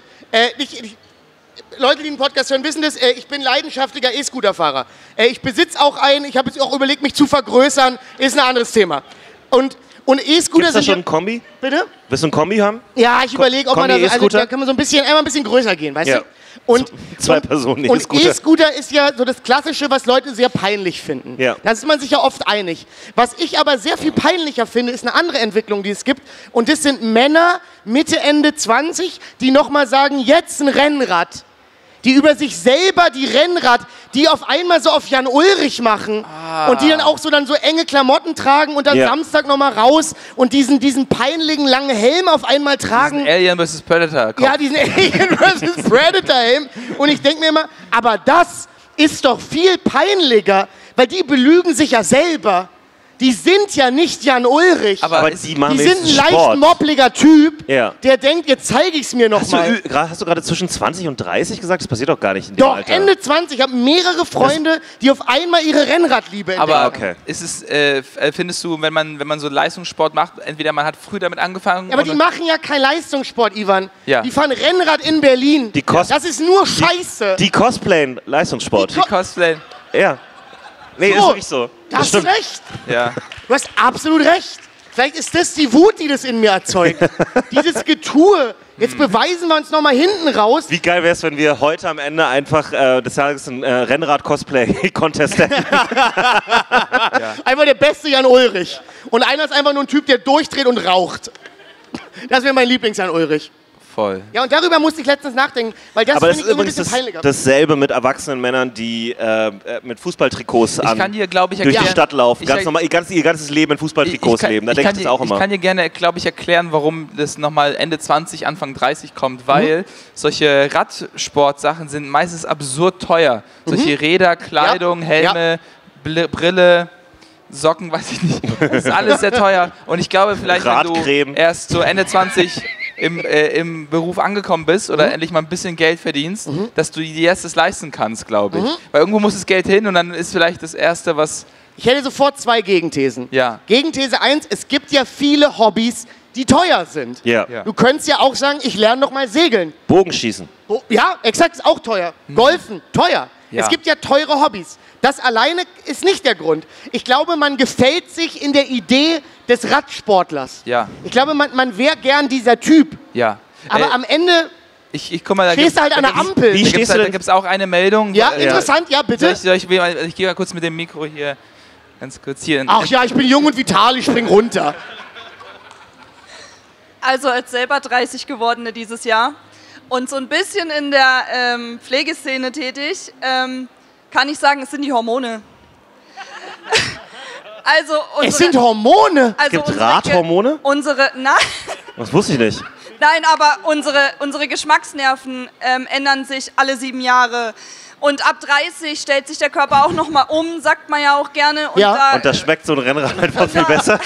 Speaker 4: Leute, die den Podcast hören, wissen das, ich bin leidenschaftlicher E-Scooter-Fahrer. Ich besitze auch einen, ich habe jetzt auch überlegt, mich zu vergrößern, ist ein anderes Thema. Und E-Scooter
Speaker 3: Gibt's da
Speaker 4: sind
Speaker 3: schon
Speaker 4: ja,
Speaker 3: ein Kombi?
Speaker 4: bitte?
Speaker 3: Willst du ein Kombi haben?
Speaker 4: Ja, ich überlege, ob man da,
Speaker 3: Kombi,
Speaker 4: also,
Speaker 3: E-Scooter?
Speaker 4: da kann man so einmal ein bisschen größer gehen, weißt
Speaker 3: Ja.
Speaker 4: du? Und,
Speaker 3: Zwei Personen
Speaker 4: und
Speaker 3: E-Scooter.
Speaker 4: E-Scooter ist ja so das Klassische, was Leute sehr peinlich finden.
Speaker 3: Ja.
Speaker 4: Da ist man sich ja oft einig. Was ich aber sehr viel peinlicher finde, ist eine andere Entwicklung, die es gibt. Und das sind Männer Mitte, Ende 20, die nochmal sagen, jetzt ein Rennrad. Die über sich selber die Rennrad, die auf einmal so auf Jan Ulrich machen und die dann auch so enge Klamotten tragen und dann
Speaker 3: Ja.
Speaker 4: Samstag nochmal raus und diesen peinlichen langen Helm auf einmal tragen.
Speaker 5: Alien vs. Predator.
Speaker 4: Ja, diesen Alien vs. Predator-Helm. Und ich denke mir immer, aber das ist doch viel peinlicher, weil die belügen sich ja selber. Die sind ja nicht Jan Ulrich.
Speaker 3: Aber
Speaker 5: ist-
Speaker 3: die machen
Speaker 4: die sind ein
Speaker 3: wenigstens
Speaker 4: leicht
Speaker 3: Sport.
Speaker 4: moppliger Typ,
Speaker 3: Ja.
Speaker 4: der denkt, jetzt zeige ich es mir nochmal.
Speaker 3: Hast du gerade zwischen 20 und 30 gesagt? Das passiert doch gar nicht in dem
Speaker 4: Doch,
Speaker 3: Alter.
Speaker 4: Ende 20. Ich habe mehrere Freunde, die auf einmal ihre Rennradliebe entdecken.
Speaker 5: Aber
Speaker 3: Okay.
Speaker 5: ist es, findest du, wenn man so Leistungssport macht, entweder man hat früh damit angefangen.
Speaker 4: Ja, aber die
Speaker 5: oder-
Speaker 4: machen ja kein Leistungssport, Ivan.
Speaker 5: Ja.
Speaker 4: Die fahren Rennrad in Berlin.
Speaker 3: Die kost-
Speaker 4: das ist nur Scheiße.
Speaker 3: Die cosplayen Leistungssport.
Speaker 5: Die Cosplay.
Speaker 3: Ja. Nee,
Speaker 4: So,
Speaker 3: ist wirklich so.
Speaker 4: Da hast du
Speaker 3: stimmt.
Speaker 4: recht.
Speaker 5: Ja.
Speaker 4: Du hast absolut recht. Vielleicht ist das die Wut, die das in mir erzeugt. Dieses Getue. Jetzt beweisen wir uns nochmal hinten raus.
Speaker 3: Wie geil wäre es, wenn wir heute am Ende einfach des Tages einen Rennrad-Cosplay-Contest hätten?
Speaker 4: Einfach der beste Jan Ulrich. Und einer ist einfach nur ein Typ, der durchdreht und raucht. Das wäre mein Lieblings-Jan Ulrich.
Speaker 5: Voll.
Speaker 4: Ja, und darüber musste ich letztens nachdenken, weil das
Speaker 3: Aber
Speaker 4: finde
Speaker 3: es
Speaker 4: ich
Speaker 3: ist
Speaker 4: irgendwie ein
Speaker 3: übrigens
Speaker 4: bisschen peinlicher.
Speaker 3: dasselbe mit erwachsenen Männern, die mit Fußballtrikots an
Speaker 5: kann dir, glaub ich,
Speaker 3: durch die
Speaker 5: erklären-
Speaker 3: Stadt laufen.
Speaker 5: ich
Speaker 3: Ganz
Speaker 5: sag-
Speaker 3: normal, ihr ganzes Leben in Fußballtrikots leben. Da denke ich das auch immer.
Speaker 5: Ich kann dir gerne, glaube ich, erklären, warum das nochmal Ende 20, Anfang 30 kommt, weil solche Radsportsachen sind meistens absurd teuer. Solche Räder, Kleidung,
Speaker 4: Ja.
Speaker 5: Helme, Brille, Socken, weiß ich nicht. Das ist alles sehr teuer. Und ich glaube, vielleicht, wenn
Speaker 3: Radcreme.
Speaker 5: du erst so Ende 20 im Beruf angekommen bist oder endlich mal ein bisschen Geld verdienst, dass du dir erst das leisten kannst, glaube ich. Weil irgendwo muss das Geld hin und dann ist vielleicht das Erste, was...
Speaker 4: Ich hätte sofort zwei Gegenthesen.
Speaker 5: Ja.
Speaker 4: Gegenthese 1, es gibt ja viele Hobbys, die teuer sind.
Speaker 3: Ja.
Speaker 5: Ja.
Speaker 4: Du könntest ja auch sagen, ich lerne noch mal segeln.
Speaker 3: Bogenschießen.
Speaker 4: Ja, exakt, ist auch teuer. Golfen, teuer.
Speaker 5: Ja.
Speaker 4: Es gibt ja teure Hobbys. Das alleine ist nicht der Grund. Ich glaube, man gefällt sich in der Idee des Radsportlers.
Speaker 5: Ja.
Speaker 4: Ich glaube, man wäre gern dieser Typ.
Speaker 5: Ja.
Speaker 4: Aber am Ende
Speaker 5: Guck mal, da
Speaker 4: stehst du halt an der Ampel.
Speaker 3: Wie stehst du
Speaker 5: Da
Speaker 3: denn?
Speaker 5: gibt es auch eine Meldung.
Speaker 4: Ja, interessant, ja, bitte.
Speaker 5: Ich gehe mal kurz mit dem Mikro hier, ganz kurz hier.
Speaker 4: Ach ja, ich bin jung und vital, ich spring runter.
Speaker 7: Also als selber 30 gewordene dieses Jahr und so ein bisschen in der Pflegeszene tätig, kann ich sagen, es sind die Hormone. Also
Speaker 4: Es sind Hormone.
Speaker 7: also
Speaker 3: Gibt
Speaker 7: unsere
Speaker 3: Radhormone?
Speaker 7: Nein,
Speaker 3: Das wusste ich nicht.
Speaker 7: nein, aber unsere Geschmacksnerven ändern sich alle 7 Jahre. Und ab 30 stellt sich der Körper auch nochmal um, sagt man ja auch gerne. Und
Speaker 4: Ja.
Speaker 3: Und da schmeckt so ein Rennrad einfach viel besser.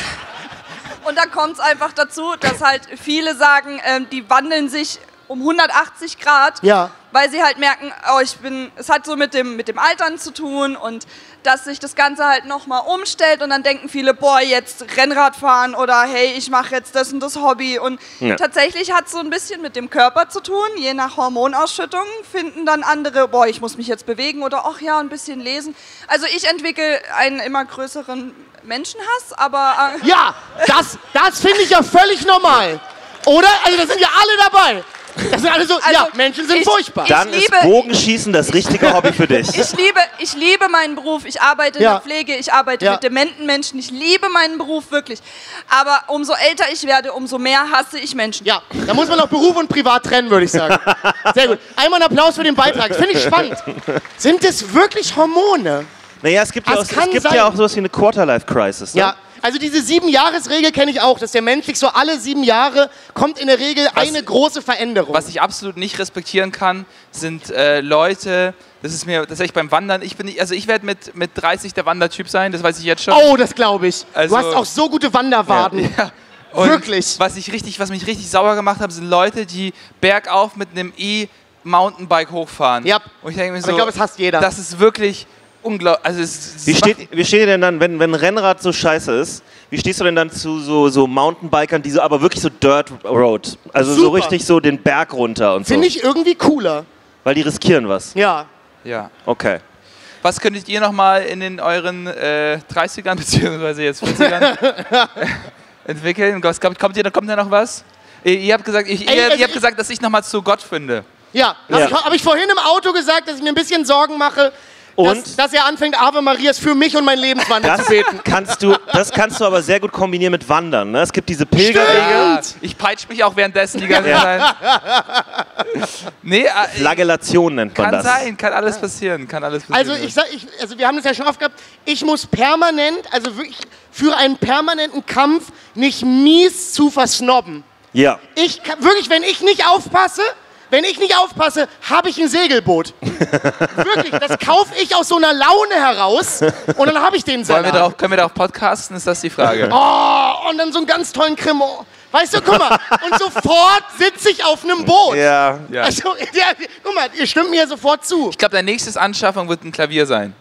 Speaker 7: Und da kommt es einfach dazu, dass halt viele sagen, die wandeln sich um 180 Grad,
Speaker 4: Ja.
Speaker 7: weil sie halt merken, es hat so mit dem Altern zu tun und dass sich das Ganze halt nochmal umstellt und dann denken viele, boah, jetzt Rennrad fahren oder hey, ich mache jetzt das und das Hobby und
Speaker 3: Ja.
Speaker 7: tatsächlich hat es so ein bisschen mit dem Körper zu tun, je nach Hormonausschüttung finden dann andere, boah, ich muss mich jetzt bewegen oder ach ja, ein bisschen lesen. Also ich entwickle einen immer größeren Menschenhass, aber
Speaker 4: Ja, das finde ich ja völlig normal. Oder? Also da sind ja alle dabei. Das sind alle so,
Speaker 7: Also,
Speaker 4: ja, Menschen sind
Speaker 7: ich-
Speaker 4: furchtbar.
Speaker 3: Dann ist
Speaker 7: liebe-
Speaker 3: Bogenschießen das richtige Hobby für dich.
Speaker 7: Ich liebe meinen Beruf, ich arbeite in
Speaker 4: Ja.
Speaker 7: der Pflege, ich arbeite
Speaker 4: Ja.
Speaker 7: mit dementen Menschen, ich liebe meinen Beruf wirklich. Aber umso älter ich werde, umso mehr hasse ich Menschen.
Speaker 4: Ja, da muss man auch Beruf und Privat trennen, würde ich sagen. Sehr gut. Einmal einen Applaus für den Beitrag. Das finde ich spannend. Sind es wirklich Hormone?
Speaker 3: Naja, es gibt, ja
Speaker 4: Das
Speaker 3: auch,
Speaker 4: kann
Speaker 3: es gibt
Speaker 4: sein.
Speaker 3: ja auch sowas wie eine Quarter-Life-Crisis. Ne?
Speaker 4: Ja. Also diese 7-Jahres-Regel kenne ich auch, dass der Mensch sich so alle 7 Jahre kommt in der Regel eine große Veränderung.
Speaker 5: Was ich absolut nicht respektieren kann, sind Leute, das ist mir tatsächlich beim Wandern, ich werde mit 30 der Wandertyp sein, das weiß ich jetzt schon.
Speaker 4: Oh, das glaube ich.
Speaker 5: Also-
Speaker 4: Du hast auch so gute Wanderwaden.
Speaker 5: Ja. Und
Speaker 4: Wirklich.
Speaker 5: Was mich richtig sauer gemacht hat, sind Leute, die bergauf mit einem E-Mountainbike hochfahren.
Speaker 4: Ja.
Speaker 5: Und ich denke mir
Speaker 4: Aber
Speaker 5: so,
Speaker 4: ich glaube, das hasst jeder.
Speaker 5: Das ist wirklich unglaublich. Also
Speaker 3: Wie steht ihr denn dann, wenn ein Rennrad so scheiße ist, wie stehst du denn dann zu so Mountainbikern, die so aber wirklich so Dirt Road, also so
Speaker 4: Super.
Speaker 3: richtig so den Berg runter und so?
Speaker 4: Finde ich irgendwie cooler.
Speaker 3: Weil die riskieren was.
Speaker 4: Ja.
Speaker 5: Ja.
Speaker 3: Okay.
Speaker 5: Was könntet ihr nochmal in euren 30ern beziehungsweise jetzt 40ern entwickeln? Kommt da noch was? Ihr habt gesagt, ihr habt gesagt, dass ich nochmal zu Gott finde.
Speaker 4: Ja,
Speaker 3: Ja.
Speaker 4: habe ich vorhin im Auto gesagt, dass ich mir ein bisschen Sorgen mache,
Speaker 3: Und?
Speaker 4: dass er anfängt, Ave Marias für mich und mein Lebenswandel
Speaker 3: Das
Speaker 4: zu beten.
Speaker 3: das kannst du aber sehr gut kombinieren mit Wandern. Ne? Es gibt diese Pilgerwege,
Speaker 5: Ja, ich peitsche mich auch währenddessen die ganze
Speaker 3: Ja.
Speaker 5: Zeit. Nee,
Speaker 3: Flagellation nennt man
Speaker 5: kann
Speaker 3: das.
Speaker 5: sein, kann alles passieren.
Speaker 4: Also, also wir haben das ja schon oft gehabt, ich muss permanent, also wirklich für einen permanenten Kampf nicht mies zu versnobben.
Speaker 3: Ja.
Speaker 4: Wirklich, wenn ich nicht aufpasse, habe ich ein Segelboot. Wirklich, das kaufe ich aus so einer Laune heraus und dann habe ich den Salat.
Speaker 5: Können wir da auch podcasten, ist das die Frage?
Speaker 4: Oh, und dann so einen ganz tollen Cremant. Weißt du, guck mal, und sofort sitze ich auf einem Boot.
Speaker 3: Ja.
Speaker 5: Ja.
Speaker 4: Also, ja, guck mal, ihr stimmt mir sofort zu.
Speaker 5: Ich glaube, deine nächste Anschaffung wird ein Klavier sein.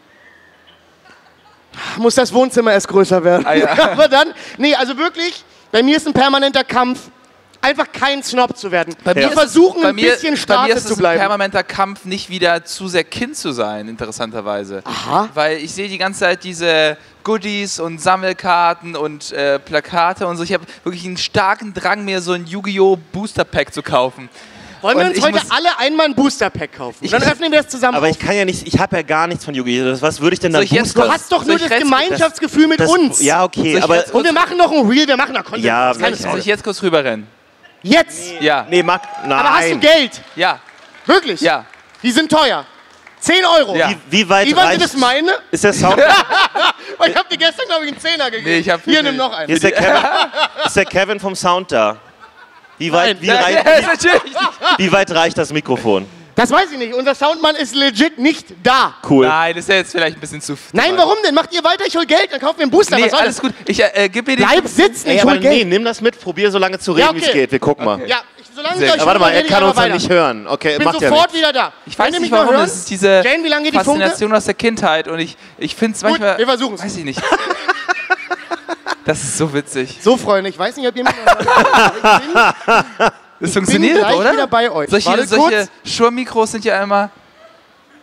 Speaker 4: Muss das Wohnzimmer erst größer werden.
Speaker 5: Ah, ja.
Speaker 4: Aber dann, nee, also wirklich, bei mir ist ein permanenter Kampf, einfach kein Snob zu werden. Wir versuchen ein bisschen
Speaker 5: bei mir
Speaker 4: Staates
Speaker 5: ist es
Speaker 4: zu
Speaker 5: ein
Speaker 4: bleiben.
Speaker 5: permanenter Kampf, nicht wieder zu sehr Kind zu sein, interessanterweise.
Speaker 4: Aha.
Speaker 5: Weil ich sehe die ganze Zeit diese Goodies und Sammelkarten und Plakate und so. Ich habe wirklich einen starken Drang, mir so ein Yu-Gi-Oh! Booster Pack zu kaufen.
Speaker 4: Wollen wir
Speaker 5: Und
Speaker 4: uns
Speaker 5: ich
Speaker 4: heute
Speaker 5: muss-
Speaker 4: alle einmal ein Booster-Pack kaufen? Dann öffnen wir es zusammen
Speaker 3: Aber
Speaker 4: auf.
Speaker 3: ich kann ja nicht, ich habe ja gar nichts von Yu-Gi-Oh! Was würde ich denn dann
Speaker 5: Soll ich jetzt
Speaker 3: boostern?
Speaker 4: Du hast doch
Speaker 5: Soll
Speaker 4: nur
Speaker 5: ich
Speaker 4: das
Speaker 5: jetzt-
Speaker 4: Gemeinschaftsgefühl mit uns.
Speaker 3: Ja, okay,
Speaker 5: Soll ich
Speaker 3: aber...
Speaker 5: jetzt-
Speaker 4: Und wir machen noch ein Reel, wir machen noch Content.
Speaker 3: Ja,
Speaker 4: keine
Speaker 3: soll
Speaker 5: Soll
Speaker 4: Sorge.
Speaker 5: ich jetzt kurz rüberrennen?
Speaker 4: Jetzt?
Speaker 5: Ja.
Speaker 3: Nee, nein.
Speaker 4: Aber hast du Geld?
Speaker 5: Ja.
Speaker 4: Wirklich?
Speaker 5: Ja.
Speaker 4: Die sind teuer. 10 Euro.
Speaker 5: Ja.
Speaker 3: Wie weit
Speaker 4: Ivan,
Speaker 3: reicht...
Speaker 4: sind das meine?
Speaker 3: Ist der Sound...
Speaker 4: Ich habe dir gestern, glaube ich, einen Zehner gegeben.
Speaker 5: Nee, ich hab
Speaker 4: Hier,
Speaker 5: nicht.
Speaker 4: nimm noch
Speaker 3: Hier
Speaker 4: einen.
Speaker 3: ist der Kevin vom Sound da. Wie weit,
Speaker 4: Nein.
Speaker 3: wie weit reicht das Mikrofon?
Speaker 4: Das weiß ich nicht. Unser Soundmann ist legit nicht da.
Speaker 3: Cool.
Speaker 5: Nein, das ist ja jetzt vielleicht ein bisschen zu...
Speaker 4: Nein, warum denn? Macht ihr weiter, ich hol Geld, dann kaufen wir einen Booster.
Speaker 5: Nee,
Speaker 4: Was soll
Speaker 5: alles
Speaker 4: das?
Speaker 5: gut. Ich gib mir
Speaker 4: Bleib sitzen,
Speaker 3: Ey,
Speaker 4: ich
Speaker 3: aber
Speaker 4: hol
Speaker 3: nee,
Speaker 4: Geld.
Speaker 3: nimm das mit, probier so lange zu reden,
Speaker 4: Ja,
Speaker 3: wie es
Speaker 4: okay.
Speaker 3: geht. Wir gucken mal.
Speaker 4: Ja, solange
Speaker 5: Sehr
Speaker 4: ich euch
Speaker 5: gut.
Speaker 3: Warte mal,
Speaker 4: höre,
Speaker 3: er
Speaker 4: rede ich
Speaker 3: kann uns
Speaker 4: einfach
Speaker 3: ja
Speaker 4: weiter.
Speaker 3: nicht hören. Okay,
Speaker 4: Ich bin
Speaker 3: macht ja
Speaker 4: sofort
Speaker 3: nichts.
Speaker 4: wieder da.
Speaker 5: Ich weiß
Speaker 4: Wenn ihr
Speaker 5: nicht
Speaker 4: mich noch
Speaker 5: warum,
Speaker 4: hören?
Speaker 5: das ist diese
Speaker 4: Jane, wie lange geht die Funke?
Speaker 5: Faszination aus der Kindheit und ich finde es manchmal...
Speaker 4: wir versuchen's.
Speaker 5: Weiß ich nicht. Das ist so witzig.
Speaker 4: So, Freunde, ich weiß nicht, ob ihr mich noch hört.
Speaker 5: Das funktioniert,
Speaker 4: gleich
Speaker 5: oder?
Speaker 4: wieder bei euch. Warte
Speaker 5: Solche
Speaker 4: kurz.
Speaker 5: Shure-Mikros sind ja immer...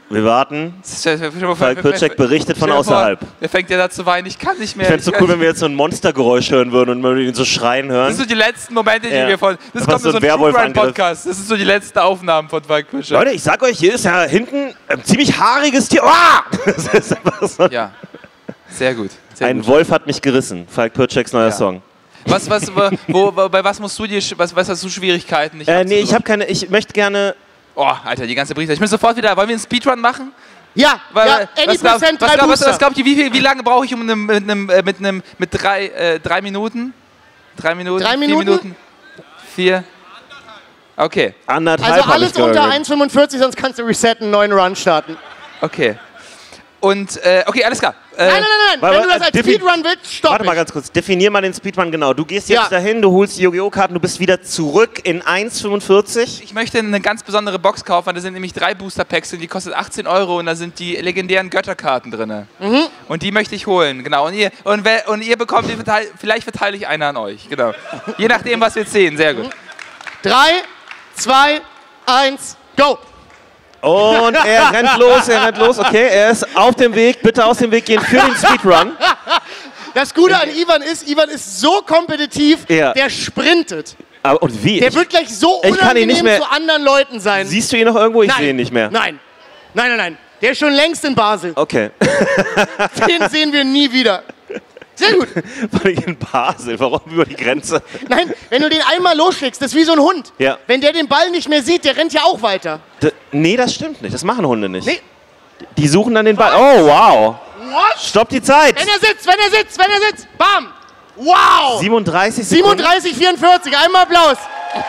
Speaker 3: Wir warten. Falk Pircek berichtet von
Speaker 5: Stell dir vor,
Speaker 3: außerhalb.
Speaker 5: Er fängt ja da zu weinen, ich kann nicht mehr.
Speaker 3: Ich fände es so cool, wenn wir jetzt so ein Monstergeräusch hören würden und wir ihn so schreien hören.
Speaker 5: Das sind so die letzten Momente, die
Speaker 3: Ja.
Speaker 5: wir von. Das
Speaker 3: Da war
Speaker 5: kommt
Speaker 3: so
Speaker 5: in
Speaker 3: ein
Speaker 5: so ein
Speaker 3: Werwolf-Angriff.
Speaker 5: Podcast. Das sind so die letzten Aufnahmen von Falk Pircek.
Speaker 3: Leute, ich sag euch, hier ist ja hinten ein ziemlich haariges Tier. Ah! Das ist einfach so.
Speaker 5: Ja, sehr gut. Sehr
Speaker 3: Ein
Speaker 5: gut.
Speaker 3: Wolf hat mich gerissen. Falk Pirceks neuer Song.
Speaker 5: Bei was musst du dir, was hast du Schwierigkeiten? Nicht
Speaker 3: Nee, ich habe keine, ich möchte gerne.
Speaker 5: Oh, Alter, die ganze Brieftaube. Ich bin sofort wieder. Wollen wir einen Speedrun machen?
Speaker 4: Ja, any percent, 3 Booster.
Speaker 5: Was glaubt ihr, wie lange brauche ich mit 3 Minuten? 3 Minuten?
Speaker 4: 3
Speaker 5: 4
Speaker 4: Minuten?
Speaker 5: 4? Okay,
Speaker 3: Anderthalb
Speaker 4: Also
Speaker 3: hab
Speaker 4: alles
Speaker 3: ich
Speaker 4: unter
Speaker 3: gehört.
Speaker 4: 1,45, sonst kannst du resetten, einen neuen Run starten.
Speaker 5: okay. Und, okay, alles klar.
Speaker 4: Nein.
Speaker 3: Warte,
Speaker 4: Wenn du das als Speedrun willst, stopp.
Speaker 3: Warte mal ganz kurz, definier mal den Speedrun genau. Du gehst
Speaker 4: Ja.
Speaker 3: jetzt dahin, du holst die Yu-Gi-Oh! Karten, du bist wieder zurück in 1,45.
Speaker 5: Ich möchte eine ganz besondere Box kaufen, da sind nämlich 3 Booster-Packs und die kostet 18 € und da sind die legendären Götterkarten drin. Und die möchte ich holen, genau. Und ihr bekommt, vielleicht verteile ich eine an euch, genau. Je nachdem, was wir jetzt sehen, sehr gut.
Speaker 4: 3, 2, 1, go.
Speaker 3: Und er rennt los, okay, er ist auf dem Weg, bitte aus dem Weg gehen für den Speedrun.
Speaker 4: Das Gute an Ivan ist so kompetitiv,
Speaker 3: Ja.
Speaker 4: der sprintet.
Speaker 3: Aber, und wie?
Speaker 4: Der wird gleich so
Speaker 3: ich kann ihn nicht
Speaker 4: unangenehm
Speaker 3: mehr-
Speaker 4: zu anderen Leuten sein.
Speaker 3: Siehst du ihn noch irgendwo? Ich sehe ihn nicht mehr.
Speaker 4: Nein. Der ist schon längst in Basel.
Speaker 3: Okay.
Speaker 4: Den sehen wir nie wieder. Sehr gut.
Speaker 3: War ich in Basel? Warum über die Grenze?
Speaker 4: Nein, wenn du den einmal losschickst, das ist wie so ein Hund.
Speaker 3: Ja.
Speaker 4: Wenn der den Ball nicht mehr sieht, der rennt ja auch weiter.
Speaker 3: Nee, das stimmt nicht. Das machen Hunde nicht.
Speaker 4: Nee.
Speaker 3: Die suchen dann den Ball. Oh, wow.
Speaker 4: What?
Speaker 3: Stopp die Zeit.
Speaker 4: Wenn er sitzt. Bam. Wow.
Speaker 3: 37 Sekunden.
Speaker 4: 37, 44. Einmal Applaus.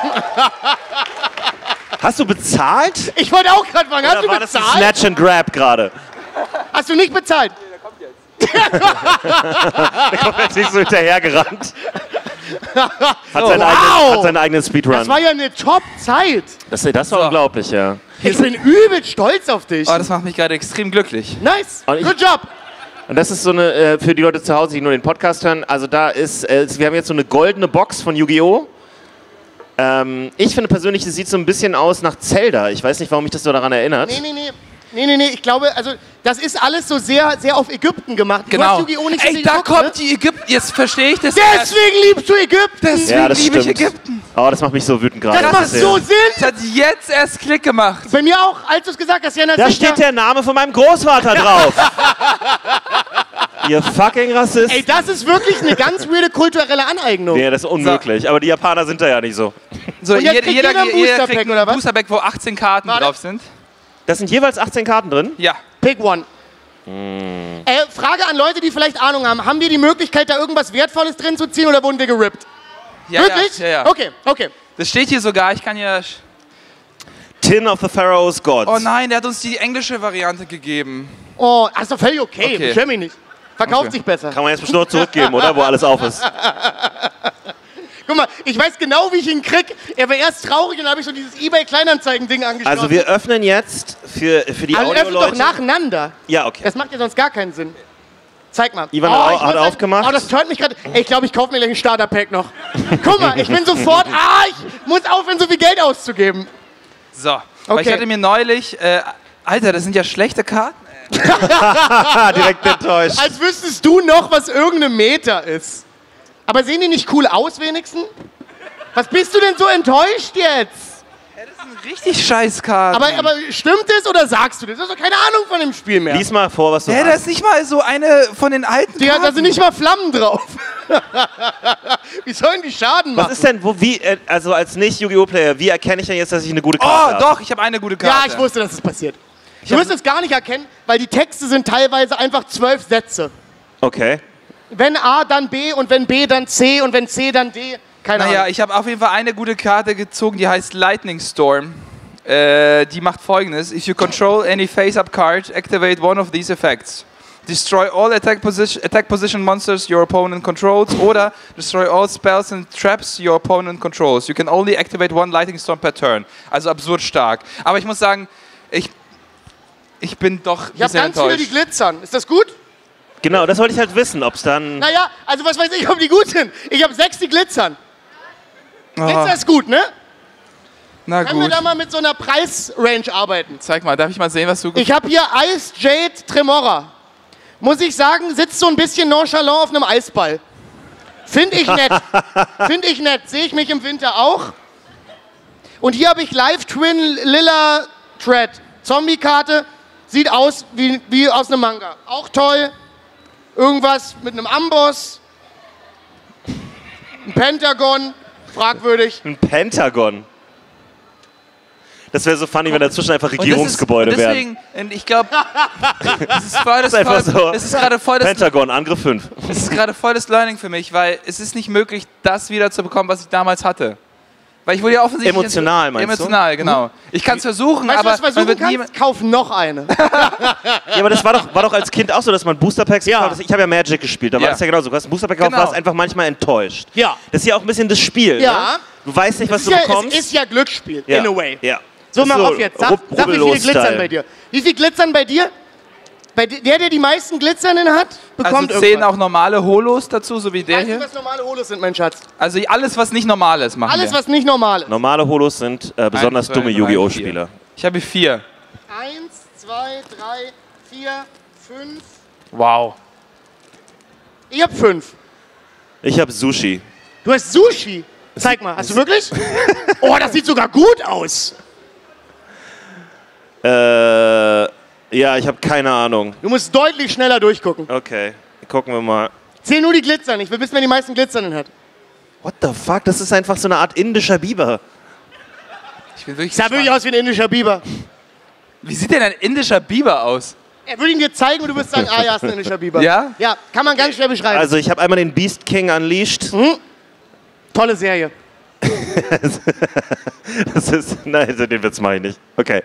Speaker 3: Hast du bezahlt?
Speaker 4: Ich wollte auch gerade fragen, hast
Speaker 3: Oder
Speaker 4: du
Speaker 3: war das ein
Speaker 4: bezahlt?
Speaker 3: Snatch and Grab gerade?
Speaker 4: Hast du nicht bezahlt?
Speaker 3: Der kommt jetzt nicht so hinterhergerannt. Hat
Speaker 4: wow.
Speaker 3: seinen eigenen Speedrun.
Speaker 4: Das war ja eine Top-Zeit.
Speaker 3: Das war unglaublich, ja.
Speaker 4: Ich bin übel stolz auf dich.
Speaker 5: Oh, das macht mich gerade extrem glücklich.
Speaker 4: Nice.
Speaker 3: Und ich-
Speaker 4: Good job.
Speaker 3: Und das ist so eine, für die Leute zu Hause, die nur den Podcast hören, also da ist, wir haben jetzt so eine goldene Box von Yu-Gi-Oh! Ich finde persönlich, das sieht so ein bisschen aus nach Zelda. Ich weiß nicht, warum mich das so daran erinnert.
Speaker 4: Nee. Ich glaube, also das ist alles so sehr, sehr auf Ägypten gemacht. Du
Speaker 5: Genau.
Speaker 4: hast Yu-Gi-Oh! Nicht so
Speaker 5: Ey,
Speaker 4: viel
Speaker 5: da
Speaker 4: geguckt,
Speaker 5: kommt
Speaker 4: ne?
Speaker 5: die Ägypten. Jetzt verstehe ich das.
Speaker 4: Deswegen liebst du Ägypten.
Speaker 5: Deswegen
Speaker 3: Ja, das
Speaker 5: liebe ich
Speaker 3: stimmt.
Speaker 5: Ägypten.
Speaker 3: Oh, das macht mich so wütend gerade.
Speaker 4: Das
Speaker 3: das
Speaker 4: macht
Speaker 3: zu
Speaker 4: so
Speaker 3: sehen.
Speaker 4: Sinn.
Speaker 5: Das hat jetzt erst Klick gemacht.
Speaker 4: Bei mir auch, als du es gesagt hast, Jana,
Speaker 3: Da
Speaker 4: sicher.
Speaker 3: steht der Name von meinem Großvater drauf. Ihr fucking Rassist.
Speaker 4: Ey, das ist wirklich eine ganz weirde kulturelle Aneignung.
Speaker 3: Nee, das ist unmöglich. Aber die Japaner sind da ja nicht so.
Speaker 5: So,
Speaker 4: Und jetzt kriegt jeder ein Booster-Pack,
Speaker 5: kriegt
Speaker 4: oder was?
Speaker 5: ein Booster-Pack, wo 18 Karten
Speaker 4: Warte.
Speaker 5: drauf sind.
Speaker 3: Das sind jeweils 18 Karten drin.
Speaker 5: Ja.
Speaker 4: Pick one. Frage an Leute, die vielleicht Ahnung haben. Haben wir die Möglichkeit, da irgendwas Wertvolles drin zu ziehen oder wurden wir gerippt?
Speaker 5: Ja,
Speaker 4: Wirklich?
Speaker 5: Ja.
Speaker 4: Okay.
Speaker 5: Das steht hier sogar. Ich kann ja.
Speaker 3: Tin of the Pharaoh's Gods.
Speaker 5: Oh nein, der hat uns die englische Variante gegeben.
Speaker 4: Oh, ist doch völlig okay.
Speaker 5: Okay.
Speaker 4: Beschwer mich nicht. Verkauft
Speaker 5: Okay.
Speaker 4: sich besser.
Speaker 3: Kann man jetzt bestimmt noch zurückgeben, oder? Wo alles auf ist.
Speaker 4: Guck mal, ich weiß genau, wie ich ihn krieg. Er war erst traurig und dann habe ich so dieses eBay-Kleinanzeigen-Ding angeschlossen.
Speaker 3: Also wir öffnen jetzt für die
Speaker 4: Also öffnet doch
Speaker 3: Audio-Leute.
Speaker 4: nacheinander.
Speaker 3: Ja, okay.
Speaker 4: Das macht ja sonst gar keinen Sinn. Zeig mal.
Speaker 3: Ivan
Speaker 4: ich
Speaker 3: hat
Speaker 4: muss
Speaker 3: aufgemacht.
Speaker 4: Oh, das turnt mich gerade. Ey, ich glaube, ich kaufe mir gleich ein Starter-Pack noch. Guck mal, ich bin sofort. Ich muss aufhören, so viel Geld auszugeben.
Speaker 5: So. Weil ich
Speaker 4: Okay.
Speaker 5: hatte mir neulich. Alter, das sind ja schlechte Karten.
Speaker 3: Direkt enttäuscht.
Speaker 4: Als wüsstest du noch, was irgendeine Meter ist. Aber sehen die nicht cool aus wenigstens? Was bist du denn so enttäuscht jetzt?
Speaker 5: Das sind richtig scheiß Karten.
Speaker 4: Aber stimmt es oder sagst du das? Du hast doch keine Ahnung von dem Spiel mehr.
Speaker 3: Lies mal vor, was du
Speaker 5: Hä, da
Speaker 3: hast.
Speaker 5: ist nicht mal so eine von den alten
Speaker 4: Ja,
Speaker 5: Karten.
Speaker 4: da sind nicht mal Flammen drauf. Wie sollen die Schaden machen?
Speaker 3: Was ist denn, also als Nicht-Yu-Gi-Oh!-Player, wie erkenne ich denn jetzt, dass ich eine gute Karte
Speaker 5: Oh,
Speaker 3: habe?
Speaker 5: doch, ich habe eine gute Karte.
Speaker 4: Ja, ich wusste, dass es passiert. Du wirst es gar nicht erkennen, weil die Texte sind teilweise einfach 12 Sätze.
Speaker 3: Okay.
Speaker 4: Wenn A, dann B und wenn B, dann C und wenn C, dann D. Keine
Speaker 5: Naja,
Speaker 4: Ahnung.
Speaker 5: ich habe auf jeden Fall eine gute Karte gezogen, die heißt Lightning Storm. Die macht folgendes. If you control any face-up card, activate one of these effects. Destroy all attack position monsters your opponent controls oder destroy all spells and traps your opponent controls. You can only activate one Lightning Storm per turn. Also absurd stark. Aber ich muss sagen, ich bin doch ein
Speaker 4: Ich habe
Speaker 5: bisschen
Speaker 4: ganz viele, die
Speaker 5: enttäuscht.
Speaker 4: glitzern. Ist das gut?
Speaker 3: Genau, das wollte ich halt wissen, ob es dann...
Speaker 4: Naja, also was weiß ich, ob die gut sind. Ich habe 6, die glitzern. Glitzer ist gut, ne?
Speaker 5: Na
Speaker 4: Können wir
Speaker 5: gut.
Speaker 4: da mal mit so einer Preisrange arbeiten?
Speaker 5: Zeig mal, darf ich mal sehen, was du...
Speaker 4: Ich habe hier Ice Jade Tremora. Muss ich sagen, sitzt so ein bisschen nonchalant auf einem Eisball. Finde ich nett. Finde ich nett. Sehe ich mich im Winter auch. Und hier habe ich Live Twin Lilla Thread. Zombie-Karte. Sieht aus wie aus einem Manga. Auch toll. Irgendwas mit einem Amboss. Ein Pentagon. Fragwürdig.
Speaker 3: Ein Pentagon. Das wäre so funny, wenn dazwischen einfach Regierungsgebäude
Speaker 5: und
Speaker 3: wären.
Speaker 5: Und ich glaube, das ist voll das,
Speaker 3: Das ist einfach so.
Speaker 5: es ist gerade voll das,
Speaker 3: Pentagon, Angriff 5.
Speaker 5: es ist gerade voll das Learning für mich, weil es ist nicht möglich, das wieder zu bekommen, was ich damals hatte. Weil ich wurde ja offensichtlich...
Speaker 3: Emotional, meinst du?
Speaker 5: Emotional, genau. Ich kann es versuchen,
Speaker 4: Weißt du,
Speaker 5: aber
Speaker 4: was du
Speaker 5: man
Speaker 4: versuchen
Speaker 5: wird
Speaker 4: kannst? Kauf noch eine.
Speaker 3: Ja, aber das war doch als Kind auch so, dass man Booster Packs
Speaker 4: Ja.
Speaker 3: gekauft hat. Ich habe ja Magic gespielt, da war
Speaker 5: Ja.
Speaker 3: das ja genauso. Du hast ein Booster Pack gekauft,
Speaker 5: Genau.
Speaker 3: warst einfach manchmal enttäuscht.
Speaker 4: Ja.
Speaker 3: Das ist ja auch ein bisschen das Spiel.
Speaker 4: Ja.
Speaker 3: Ne? Du weißt nicht, was du
Speaker 4: Es
Speaker 3: bekommst.
Speaker 4: ist ja Glücksspiel,
Speaker 3: ja.
Speaker 4: in a way.
Speaker 3: Ja.
Speaker 4: So,
Speaker 3: Das
Speaker 4: mach
Speaker 3: ist
Speaker 4: auf jetzt. Sag, wie viel
Speaker 3: Rubbellos-Style.
Speaker 4: glitzern bei dir? Wie viel glitzern bei dir? Der die meisten Glitzernden hat, bekommt
Speaker 5: also 10
Speaker 4: irgendwas.
Speaker 5: auch normale Holos dazu, so wie der
Speaker 4: Weißt du,
Speaker 5: hier.
Speaker 4: was normale Holos sind, mein Schatz?
Speaker 5: Also alles, was nicht normal ist, machen
Speaker 4: Alles,
Speaker 5: wir.
Speaker 4: was nicht normal ist.
Speaker 3: Normale Holos sind besonders
Speaker 5: 1, 2,
Speaker 3: dumme
Speaker 5: 3,
Speaker 3: Yu-Gi-Oh!
Speaker 5: 4.
Speaker 3: Spieler.
Speaker 5: Ich habe 4.
Speaker 4: 1, 2, 3, 4, 5.
Speaker 5: Wow.
Speaker 4: Ich hab 5.
Speaker 3: Ich habe Sushi.
Speaker 4: Du hast Sushi. Zeig mal, hast du wirklich? Oh, das sieht sogar gut aus.
Speaker 3: Ja, ich habe keine Ahnung.
Speaker 4: Du musst deutlich schneller durchgucken.
Speaker 3: Okay, gucken wir mal.
Speaker 4: Zähl nur die Glitzern. Ich will wissen, wer die meisten Glitzernden hat.
Speaker 3: What the fuck? Das ist einfach so eine Art indischer Biber.
Speaker 5: Ich bin wirklich
Speaker 4: Sah wirklich
Speaker 5: gespannt.
Speaker 4: aus wie ein indischer Biber.
Speaker 5: Wie sieht denn ein indischer Biber aus?
Speaker 4: Er würde ihn dir zeigen und du wirst sagen, ah ja, ist ein indischer Biber.
Speaker 5: Ja?
Speaker 4: Ja, kann man ganz schwer beschreiben.
Speaker 3: Also ich habe einmal den Beast King Unleashed.
Speaker 4: Tolle Serie.
Speaker 3: Das ist, nein, den Witz mache ich nicht. Okay.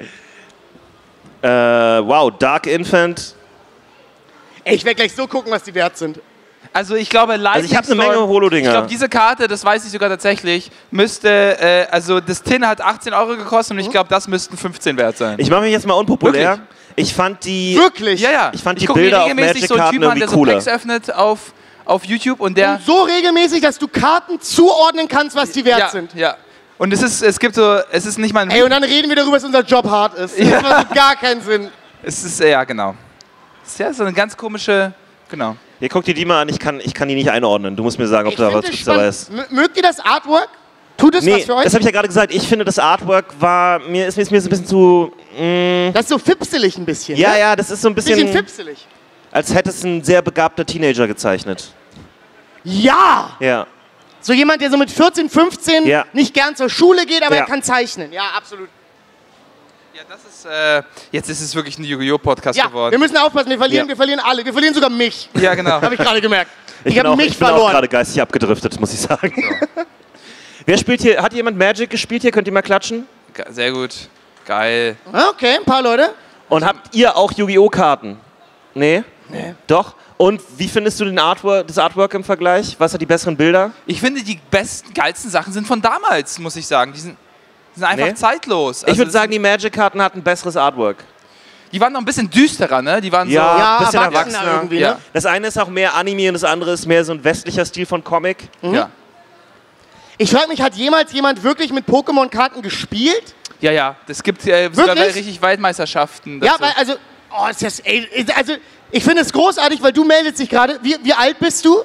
Speaker 3: Wow, Dark Infant.
Speaker 4: Ey, ich werde gleich so gucken, was die wert sind.
Speaker 5: Also ich glaube,
Speaker 3: Also ich habe eine Menge Holo-Dinger.
Speaker 5: Ich glaube, diese Karte, das weiß ich sogar tatsächlich, müsste, also das Tin hat 18 Euro gekostet und ich glaube, das müssten 15 wert sein.
Speaker 3: Ich mache mich jetzt mal unpopulär.
Speaker 5: Wirklich?
Speaker 3: Ich fand die...
Speaker 4: Wirklich?
Speaker 5: Ja, ja.
Speaker 3: Ich fand die
Speaker 5: guck mir
Speaker 3: Bilder auf
Speaker 5: regelmäßig so einen
Speaker 3: Magic-Karten
Speaker 5: Typen an, der so
Speaker 3: irgendwie
Speaker 5: Packs öffnet auf YouTube und der...
Speaker 4: Und so regelmäßig, dass du Karten zuordnen kannst, was die wert
Speaker 5: ja,
Speaker 4: sind.
Speaker 5: ja. Und es ist nicht mal ein...
Speaker 4: Ey, und dann reden wir darüber, dass unser Job hart ist. Das macht gar keinen Sinn.
Speaker 5: Es ist, ja, genau. Es ist ja so eine ganz komische... Genau.
Speaker 3: Hier, guck dir die mal an, ich kann die nicht einordnen. Du musst mir sagen, ob
Speaker 4: Ich
Speaker 3: da
Speaker 4: find
Speaker 3: was
Speaker 4: das
Speaker 3: dabei ist.
Speaker 4: spannend. Mögt ihr das Artwork? Tut es
Speaker 3: Nee,
Speaker 4: was für euch?
Speaker 3: das habe ich ja gerade gesagt. Ich finde, das Artwork ist mir so ein bisschen zu...
Speaker 4: Das ist so fipselig ein bisschen.
Speaker 3: Ja,
Speaker 4: ne?
Speaker 3: ja, das ist so ein
Speaker 4: Bisschen
Speaker 3: bisschen,
Speaker 4: fipselig.
Speaker 3: als hätte es ein sehr begabter Teenager gezeichnet.
Speaker 4: Ja!
Speaker 3: Ja.
Speaker 4: So jemand, der so mit 14, 15
Speaker 3: Ja.
Speaker 4: nicht gern zur Schule geht, aber
Speaker 3: Ja.
Speaker 4: er kann zeichnen. Ja, absolut.
Speaker 5: Ja, das ist... jetzt ist es wirklich ein Yu-Gi-Oh! Podcast
Speaker 4: Ja,
Speaker 5: geworden.
Speaker 4: wir müssen aufpassen, wir verlieren alle. Wir verlieren sogar mich.
Speaker 5: Ja, genau.
Speaker 4: Habe ich gerade gemerkt. Ich
Speaker 3: bin
Speaker 4: habe mich
Speaker 3: ich bin auch
Speaker 4: verloren.
Speaker 3: gerade geistig abgedriftet, muss ich sagen. Wer spielt hier? Hat jemand Magic gespielt hier? Könnt ihr mal klatschen?
Speaker 5: Sehr gut. Geil.
Speaker 4: Okay, ein paar Leute.
Speaker 3: Und habt ihr auch Yu-Gi-Oh! Karten? Nee? Nee. Doch? Und wie findest du das Artwork im Vergleich? Was hat die besseren Bilder?
Speaker 5: Ich finde, die besten, geilsten Sachen sind von damals, muss ich sagen. Die sind einfach
Speaker 3: Nee.
Speaker 5: zeitlos.
Speaker 3: Ich
Speaker 5: Also
Speaker 3: würde
Speaker 5: das-
Speaker 3: sagen, die Magic-Karten hatten ein besseres Artwork.
Speaker 5: die waren noch ein bisschen düsterer, ne? Die waren
Speaker 3: Ja.
Speaker 4: Ja,
Speaker 3: bisschen
Speaker 4: Erwachsener
Speaker 3: erwachsener.
Speaker 4: irgendwie,
Speaker 5: Ja.
Speaker 4: ne?
Speaker 3: Das eine ist auch mehr Anime und das andere ist mehr so ein westlicher Stil von Comic.
Speaker 5: so. Ja.
Speaker 4: Ich frage mich, hat jemals jemand wirklich mit Pokémon-Karten gespielt?
Speaker 5: Ja, ja. Es gibt sogar
Speaker 4: Wirklich?
Speaker 5: richtig Weltmeisterschaften.
Speaker 4: Ja,
Speaker 5: dazu.
Speaker 4: weil, also, oh, ist das, ey, also, ich finde es großartig, weil du meldest dich gerade. Wie alt bist du?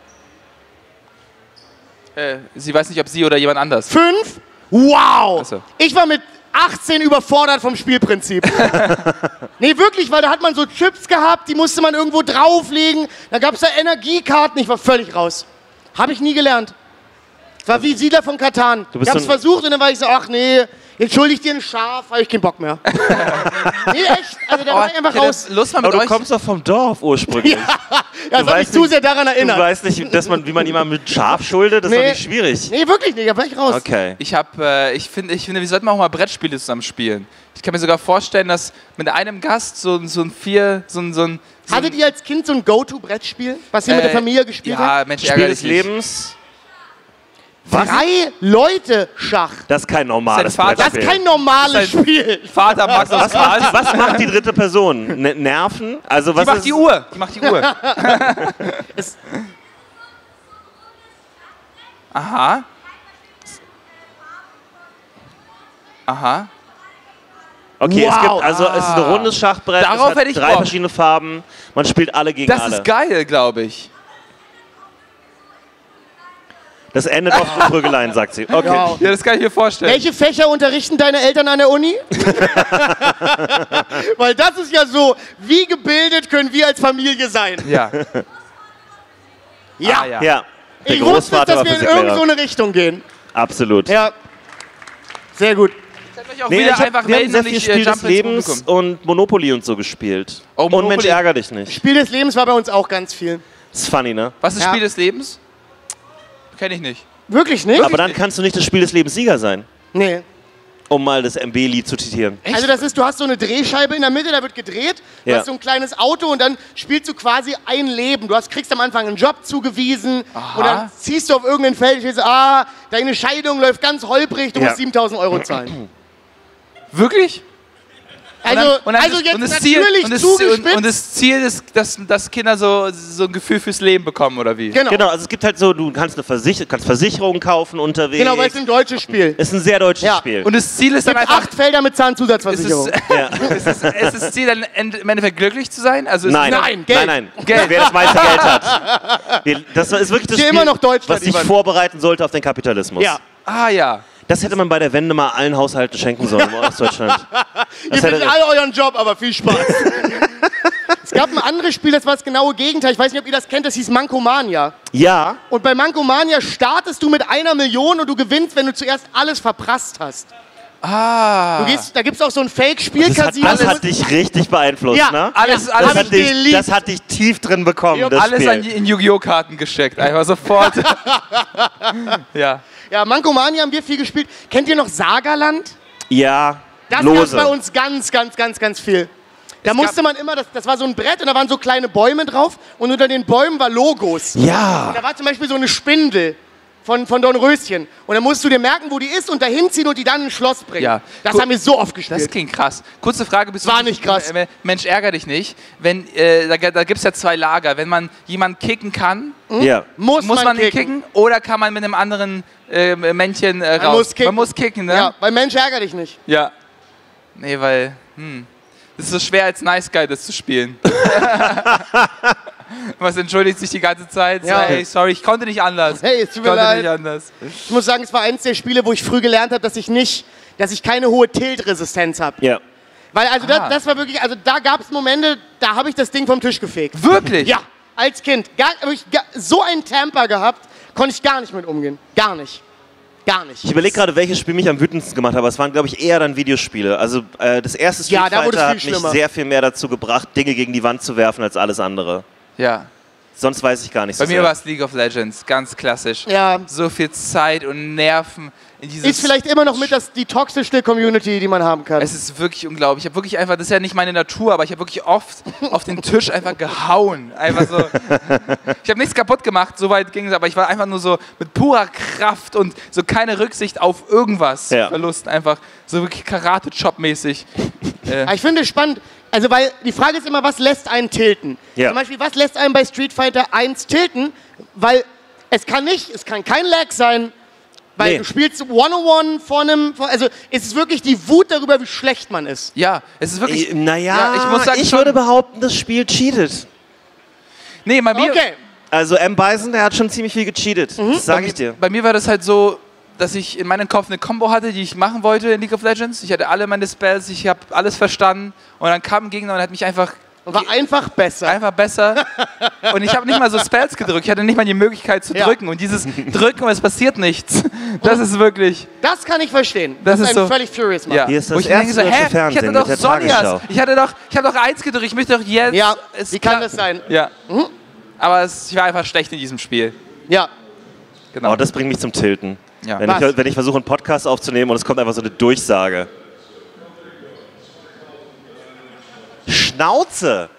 Speaker 5: Sie weiß nicht, ob sie oder jemand anders.
Speaker 4: 5? Wow!
Speaker 5: Ach so.
Speaker 4: Ich war mit 18 überfordert vom Spielprinzip. Nee, wirklich, weil da hat man so Chips gehabt, die musste man irgendwo drauflegen. Da gab es da Energiekarten, ich war völlig raus. Habe ich nie gelernt. Es war wie Siedler von Katan.
Speaker 3: Du
Speaker 4: Ich
Speaker 3: bist
Speaker 4: hab's
Speaker 3: so ein-
Speaker 4: versucht und dann war ich so, ach nee, jetzt schulde ich dir ein Schaf, habe ich keinen Bock mehr. Nee, echt, also da war ich einfach
Speaker 5: ich hätte
Speaker 4: raus.
Speaker 5: Lust mal
Speaker 3: Aber
Speaker 5: mit
Speaker 3: du
Speaker 5: euch.
Speaker 3: kommst doch vom Dorf ursprünglich.
Speaker 4: Ja, das hat mich
Speaker 3: weißt
Speaker 4: zu
Speaker 3: nicht-
Speaker 4: sehr daran
Speaker 3: Du
Speaker 4: erinnert.
Speaker 3: weißt nicht, wie man jemanden mit Schaf schuldet? Das ist
Speaker 4: Nee.
Speaker 3: doch nicht schwierig.
Speaker 4: Nee, wirklich nicht, da war ich raus.
Speaker 3: Okay.
Speaker 5: Ich finde, wir sollten auch mal Brettspiele zusammen spielen. Ich kann mir sogar vorstellen, dass mit einem Gast so ein
Speaker 4: Hattet ihr als Kind so ein Go-To-Brettspiel, was ihr mit der Familie gespielt habt?
Speaker 5: Ja, Mensch,
Speaker 3: Spiel
Speaker 5: ärgerlich
Speaker 3: des
Speaker 5: nicht.
Speaker 3: Lebens. Was?
Speaker 4: 3 Leute Schach.
Speaker 3: Das ist kein normales
Speaker 5: Sein Vater-
Speaker 4: Das ist
Speaker 3: Brettspiel.
Speaker 4: kein normales
Speaker 5: Das ist ein-
Speaker 4: Spiel.
Speaker 5: Vater macht das was?
Speaker 3: Was macht die dritte Person? Nerven? Also was
Speaker 5: Die macht
Speaker 3: ist
Speaker 5: die Uhr. Die macht die Uhr. Aha. Aha.
Speaker 3: Okay,
Speaker 4: Wow.
Speaker 3: es ist ein rundes Schachbrett,
Speaker 5: Darauf
Speaker 3: es hat
Speaker 5: hätte ich
Speaker 3: 3
Speaker 5: Bock.
Speaker 3: verschiedene Farben, man spielt alle gegen
Speaker 5: Das
Speaker 3: alle.
Speaker 5: ist geil, glaube ich.
Speaker 3: Das endet auf eine Prügeleien, sagt sie. Okay.
Speaker 4: Wow.
Speaker 5: Ja, das kann ich mir vorstellen.
Speaker 4: Welche Fächer unterrichten deine Eltern an der Uni? Weil das ist ja so, wie gebildet können wir als Familie sein?
Speaker 5: Ja.
Speaker 4: Ja,
Speaker 5: Ah, ja.
Speaker 3: Ja, der
Speaker 4: ich wusste,
Speaker 3: Großvater
Speaker 4: dass
Speaker 3: war
Speaker 4: wir in
Speaker 3: Physiklehrer.
Speaker 4: irgendeine Richtung gehen.
Speaker 3: Absolut.
Speaker 4: Ja, sehr gut.
Speaker 5: Könnt euch auch
Speaker 3: Nee,
Speaker 5: wieder
Speaker 3: wir
Speaker 5: einfach
Speaker 3: haben
Speaker 5: melden
Speaker 3: sehr
Speaker 5: und
Speaker 3: viel
Speaker 5: ich
Speaker 3: Spiel des
Speaker 5: jump ins
Speaker 3: Lebens
Speaker 5: Publikum.
Speaker 3: und Monopoly und so gespielt.
Speaker 5: Oh,
Speaker 3: und
Speaker 5: Monopoly.
Speaker 3: Mensch, ärger dich nicht.
Speaker 4: Spiel des Lebens war bei uns auch ganz viel.
Speaker 3: Das ist funny, ne?
Speaker 5: Was ist
Speaker 4: Ja.
Speaker 5: Spiel des Lebens? Kenn ich nicht.
Speaker 4: Wirklich nicht?
Speaker 3: Aber dann kannst du nicht das Spiel des Lebens Sieger sein,
Speaker 4: Nee.
Speaker 3: um mal das MB-Lied zu zitieren.
Speaker 4: Also das ist, du hast so eine Drehscheibe in der Mitte, da wird gedreht, du
Speaker 3: Ja.
Speaker 4: hast so ein kleines Auto und dann spielst du quasi ein Leben. Kriegst am Anfang einen Job zugewiesen und dann ziehst du auf irgendein Feld und stehst, deine Scheidung läuft ganz holprig, du
Speaker 3: Ja.
Speaker 4: musst 7.000 € zahlen.
Speaker 5: Wirklich?
Speaker 4: Also,
Speaker 5: Und dann
Speaker 4: also
Speaker 5: ist-
Speaker 4: jetzt
Speaker 5: und das
Speaker 4: natürlich
Speaker 5: und das,
Speaker 4: zugespitzt.
Speaker 5: und das Ziel ist, dass Kinder so ein Gefühl fürs Leben bekommen, oder wie?
Speaker 4: Genau,
Speaker 3: Genau, also es gibt halt so, du kannst kannst Versicherungen kaufen unterwegs.
Speaker 4: genau, weil es ein deutsches Spiel.
Speaker 3: Ist ein sehr deutsches
Speaker 4: Ja.
Speaker 3: Spiel.
Speaker 5: Und das Ziel ist dann
Speaker 4: Gibt
Speaker 5: einfach...
Speaker 4: 8 Felder mit
Speaker 5: Ist es,
Speaker 4: Zahnzusatzversicherung.
Speaker 3: Ja.
Speaker 5: ist das Ziel dann im Endeffekt glücklich zu sein? Also ist
Speaker 3: Nein,
Speaker 5: es-
Speaker 4: Nein, Geld.
Speaker 3: nein,
Speaker 5: Geld.
Speaker 3: wer das meiste Geld hat. Das ist wirklich das
Speaker 4: Hier
Speaker 3: Spiel,
Speaker 4: immer noch Deutschland,
Speaker 3: was dich
Speaker 4: Ivan.
Speaker 3: vorbereiten sollte auf den Kapitalismus.
Speaker 4: Ja.
Speaker 5: Ah ja.
Speaker 3: Das hätte man bei der Wende mal allen Haushalten schenken sollen in Ostdeutschland.
Speaker 4: Ihr
Speaker 3: Das
Speaker 4: findet
Speaker 3: hätte,
Speaker 4: alle euren Job, aber viel Spaß. Es gab ein anderes Spiel, das war das genaue Gegenteil. Ich weiß nicht, ob ihr das kennt, das hieß Mankomania.
Speaker 3: ja,
Speaker 4: Und bei Mankomania startest du mit 1 Million und du gewinnst, wenn du zuerst alles verprasst hast.
Speaker 5: Ah.
Speaker 4: Da gibt es auch so ein
Speaker 3: das
Speaker 4: Fake-Spielcasino.
Speaker 3: hat dich richtig beeinflusst,
Speaker 4: Ja.
Speaker 3: ne?
Speaker 5: Alles,
Speaker 4: Ja,
Speaker 5: alles,
Speaker 4: hab ich geliebt.
Speaker 3: Das hat dich tief drin bekommen,
Speaker 4: Ja,
Speaker 3: das
Speaker 5: alles
Speaker 3: Spiel.
Speaker 5: in Yu-Gi-Oh! Karten gescheckt. Einfach sofort. Ja.
Speaker 4: Ja, Mankomania haben wir viel gespielt. Kennt ihr noch Sagaland?
Speaker 3: Ja,
Speaker 4: Das gab
Speaker 3: lose.
Speaker 4: bei uns ganz viel. Da musste man immer, das war so ein Brett und da waren so kleine Bäume drauf und unter den Bäumen war Logos.
Speaker 3: Ja,
Speaker 4: Da war zum Beispiel so eine Spindel von Dornröschen. Und dann musst du dir merken, wo die ist und dahin ziehen und die dann ins Schloss bringen.
Speaker 5: Ja.
Speaker 4: Das
Speaker 5: Gu-
Speaker 4: haben wir so oft gespielt.
Speaker 5: Das klingt krass. Kurze Frage, bist
Speaker 4: War
Speaker 5: du
Speaker 4: nicht krass.
Speaker 5: Mensch, ärger dich nicht. Wenn, da gibt es ja 2 Lager. Wenn man jemanden kicken kann,
Speaker 3: ja.
Speaker 4: muss
Speaker 5: man ihn
Speaker 4: kicken.
Speaker 5: kicken oder kann man mit einem anderen Männchen raus?
Speaker 4: Man muss kicken.
Speaker 5: Man muss kicken, ne?
Speaker 4: Ja, weil Mensch ärger dich nicht.
Speaker 5: Ja. Nee, weil, es ist so schwer als Nice Guy das zu spielen. Was entschuldigt sich die ganze Zeit?
Speaker 4: Ja.
Speaker 5: So, hey, sorry, ich konnte nicht anders.
Speaker 4: Hey, es tut
Speaker 5: Ich
Speaker 4: mir
Speaker 5: konnte
Speaker 4: leid.
Speaker 5: nicht anders.
Speaker 4: Ich muss sagen, es war eins der Spiele, wo ich früh gelernt habe, dass ich keine hohe Tilt-Resistenz habe.
Speaker 3: Ja.
Speaker 4: Weil also
Speaker 5: Ah.
Speaker 4: das war wirklich, also da gab es Momente, da habe ich das Ding vom Tisch gefegt.
Speaker 5: Wirklich?
Speaker 4: Ja, als Kind. So einen Temper gehabt, konnte ich gar nicht mit umgehen. Gar nicht. Gar nicht.
Speaker 3: Ich überlege gerade, welches Spiel mich am wütendsten gemacht hat, aber es waren, glaube ich, eher dann Videospiele. Also das erste Street
Speaker 4: Ja, da wurde es
Speaker 3: Fighter
Speaker 4: viel
Speaker 3: hat mich
Speaker 4: schlimmer.
Speaker 3: sehr viel mehr dazu gebracht, Dinge gegen die Wand zu werfen als alles andere.
Speaker 5: Ja.
Speaker 3: Sonst weiß ich gar nicht
Speaker 5: Bei
Speaker 3: so
Speaker 5: mir
Speaker 3: sehr.
Speaker 5: war es League of Legends, ganz klassisch.
Speaker 4: Ja.
Speaker 5: So viel Zeit und Nerven in dieses...
Speaker 4: Ist vielleicht immer noch mit die toxischste Community, die man haben kann.
Speaker 5: Es ist wirklich unglaublich. Ich habe wirklich einfach, das ist ja nicht meine Natur, aber ich habe wirklich oft auf den Tisch einfach gehauen. Einfach so. Ich habe nichts kaputt gemacht, so weit ging es, aber ich war einfach nur so mit purer Kraft und so keine Rücksicht auf irgendwas.
Speaker 3: Ja.
Speaker 5: Verlust, einfach so wirklich Karate-Chop-mäßig.
Speaker 4: Aber ich finde es spannend, also weil die Frage ist immer, was lässt einen tilten?
Speaker 3: Ja.
Speaker 4: Zum Beispiel, was lässt einen bei Street Fighter 1 tilten? Weil es kann kein Lag sein, weil
Speaker 3: Nee.
Speaker 4: du spielst One-on-One also es ist wirklich die Wut darüber, wie schlecht man ist.
Speaker 5: Ja, es ist wirklich...
Speaker 3: Naja,
Speaker 5: ich muss sagen, schon-
Speaker 3: würde behaupten, das Spiel cheatet.
Speaker 5: Nee, bei mir...
Speaker 4: Okay.
Speaker 3: Also M. Bison, der hat schon ziemlich viel gecheatet. Das sage ich dir.
Speaker 5: Bei mir war das halt so, dass ich in meinem Kopf eine Combo hatte, die ich machen wollte in League of Legends. Ich hatte alle meine Spells, ich habe alles verstanden und dann kam ein Gegner und hat mich einfach
Speaker 4: War einfach besser.
Speaker 5: besser. Und ich habe nicht mal so Spells gedrückt, ich hatte nicht mal die Möglichkeit zu
Speaker 4: Ja.
Speaker 5: drücken. Und dieses Drücken und es passiert nichts, das ist wirklich...
Speaker 4: Das kann ich verstehen.
Speaker 5: Das ist
Speaker 4: einen
Speaker 5: so-
Speaker 4: völlig furious macht.
Speaker 5: Ja.
Speaker 3: Hier ist das
Speaker 5: Wo ich mir denke
Speaker 3: erste deutsche
Speaker 5: ich hatte
Speaker 3: Fernsehen
Speaker 5: doch
Speaker 3: mit der
Speaker 5: Sonjas,
Speaker 3: Tagesschau.
Speaker 5: ich hab doch 1 gedrückt, ich möchte doch jetzt...
Speaker 4: Ja,
Speaker 5: ist
Speaker 4: wie kann
Speaker 5: klar-
Speaker 4: das sein?
Speaker 5: Ja. Aber ich war einfach schlecht in diesem Spiel.
Speaker 4: Ja.
Speaker 5: Genau.
Speaker 3: Oh, das bringt mich zum Tilten.
Speaker 5: Ja.
Speaker 3: Wenn ich versuche, einen Podcast aufzunehmen und es kommt einfach so eine Durchsage. Schnauze!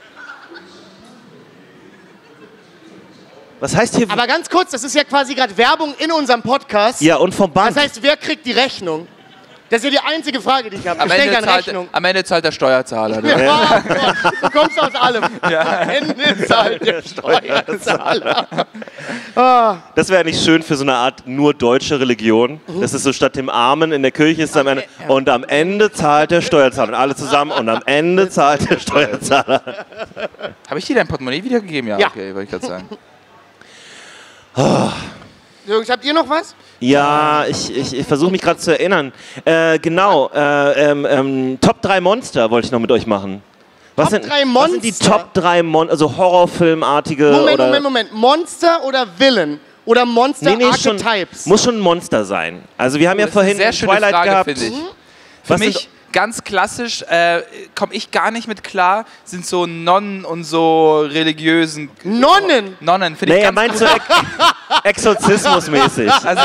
Speaker 3: Was heißt hier...
Speaker 4: Aber ganz kurz, das ist ja quasi gerade Werbung in unserem Podcast.
Speaker 3: ja, und vom Band.
Speaker 4: Das heißt, wer kriegt die Rechnung? Das ist ja die einzige Frage, die ich habe. Ich stelle keine Rechnung.
Speaker 5: Am Ende zahlt der Steuerzahler. Du.
Speaker 4: Ja, Gott, du kommst aus allem. Am Ende zahlt der Steuerzahler.
Speaker 3: Das wäre nicht schön für so eine Art nur deutsche Religion. Das ist so statt dem Amen in der Kirche ist am Ende. Und am Ende zahlt der Steuerzahler. Und alle zusammen. Und am Ende zahlt der Steuerzahler.
Speaker 5: Habe ich dir dein Portemonnaie wiedergegeben? Ja. Okay, wollte ich gerade sagen.
Speaker 4: Jungs, habt ihr noch was?
Speaker 3: Ja, ich versuche mich gerade zu erinnern. Genau, Top 3 Monster wollte ich noch mit euch machen. Was
Speaker 4: Top 3 Monster?
Speaker 3: Was sind die Top 3 Monster, also Horrorfilmartige
Speaker 4: Moment. Monster oder Villain? Oder Monster-Archetypes?
Speaker 3: Muss schon ein Monster sein. Also wir haben ja vorhin
Speaker 5: sehr schöne
Speaker 3: Twilight
Speaker 5: Frage,
Speaker 3: gehabt.
Speaker 5: finde ich. Für mich ganz klassisch, komme ich gar nicht mit klar, sind so Nonnen und so religiösen...
Speaker 4: Nonnen?
Speaker 5: Nonnen, finde ich
Speaker 3: Nee, er
Speaker 5: ganz
Speaker 3: meint so Exorzismusmäßig.
Speaker 5: Also,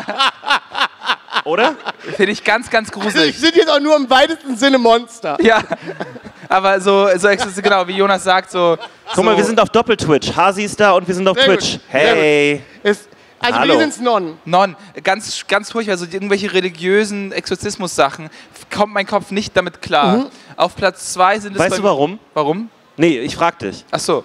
Speaker 3: oder?
Speaker 5: finde ich ganz, ganz
Speaker 4: Ich
Speaker 5: gruselig.
Speaker 4: sind jetzt auch nur im weitesten Sinne Monster.
Speaker 5: Ja, aber so genau, wie Jonas sagt, so...
Speaker 3: Guck mal, wir sind auf Doppel-Twitch. Hasi ist da und wir sind auf
Speaker 4: Sehr
Speaker 3: Twitch.
Speaker 4: gut, sehr
Speaker 3: Hey.
Speaker 4: Also
Speaker 3: Hallo.
Speaker 4: wir sind's Nonnen.
Speaker 5: Non, ganz, ganz furchtbar, so irgendwelche religiösen Exorzismus-Sachen, kommt mein Kopf nicht damit klar. Auf Platz 2 sind es...
Speaker 3: Weißt du warum?
Speaker 5: Warum?
Speaker 3: Nee, ich frag dich.
Speaker 5: Ach so.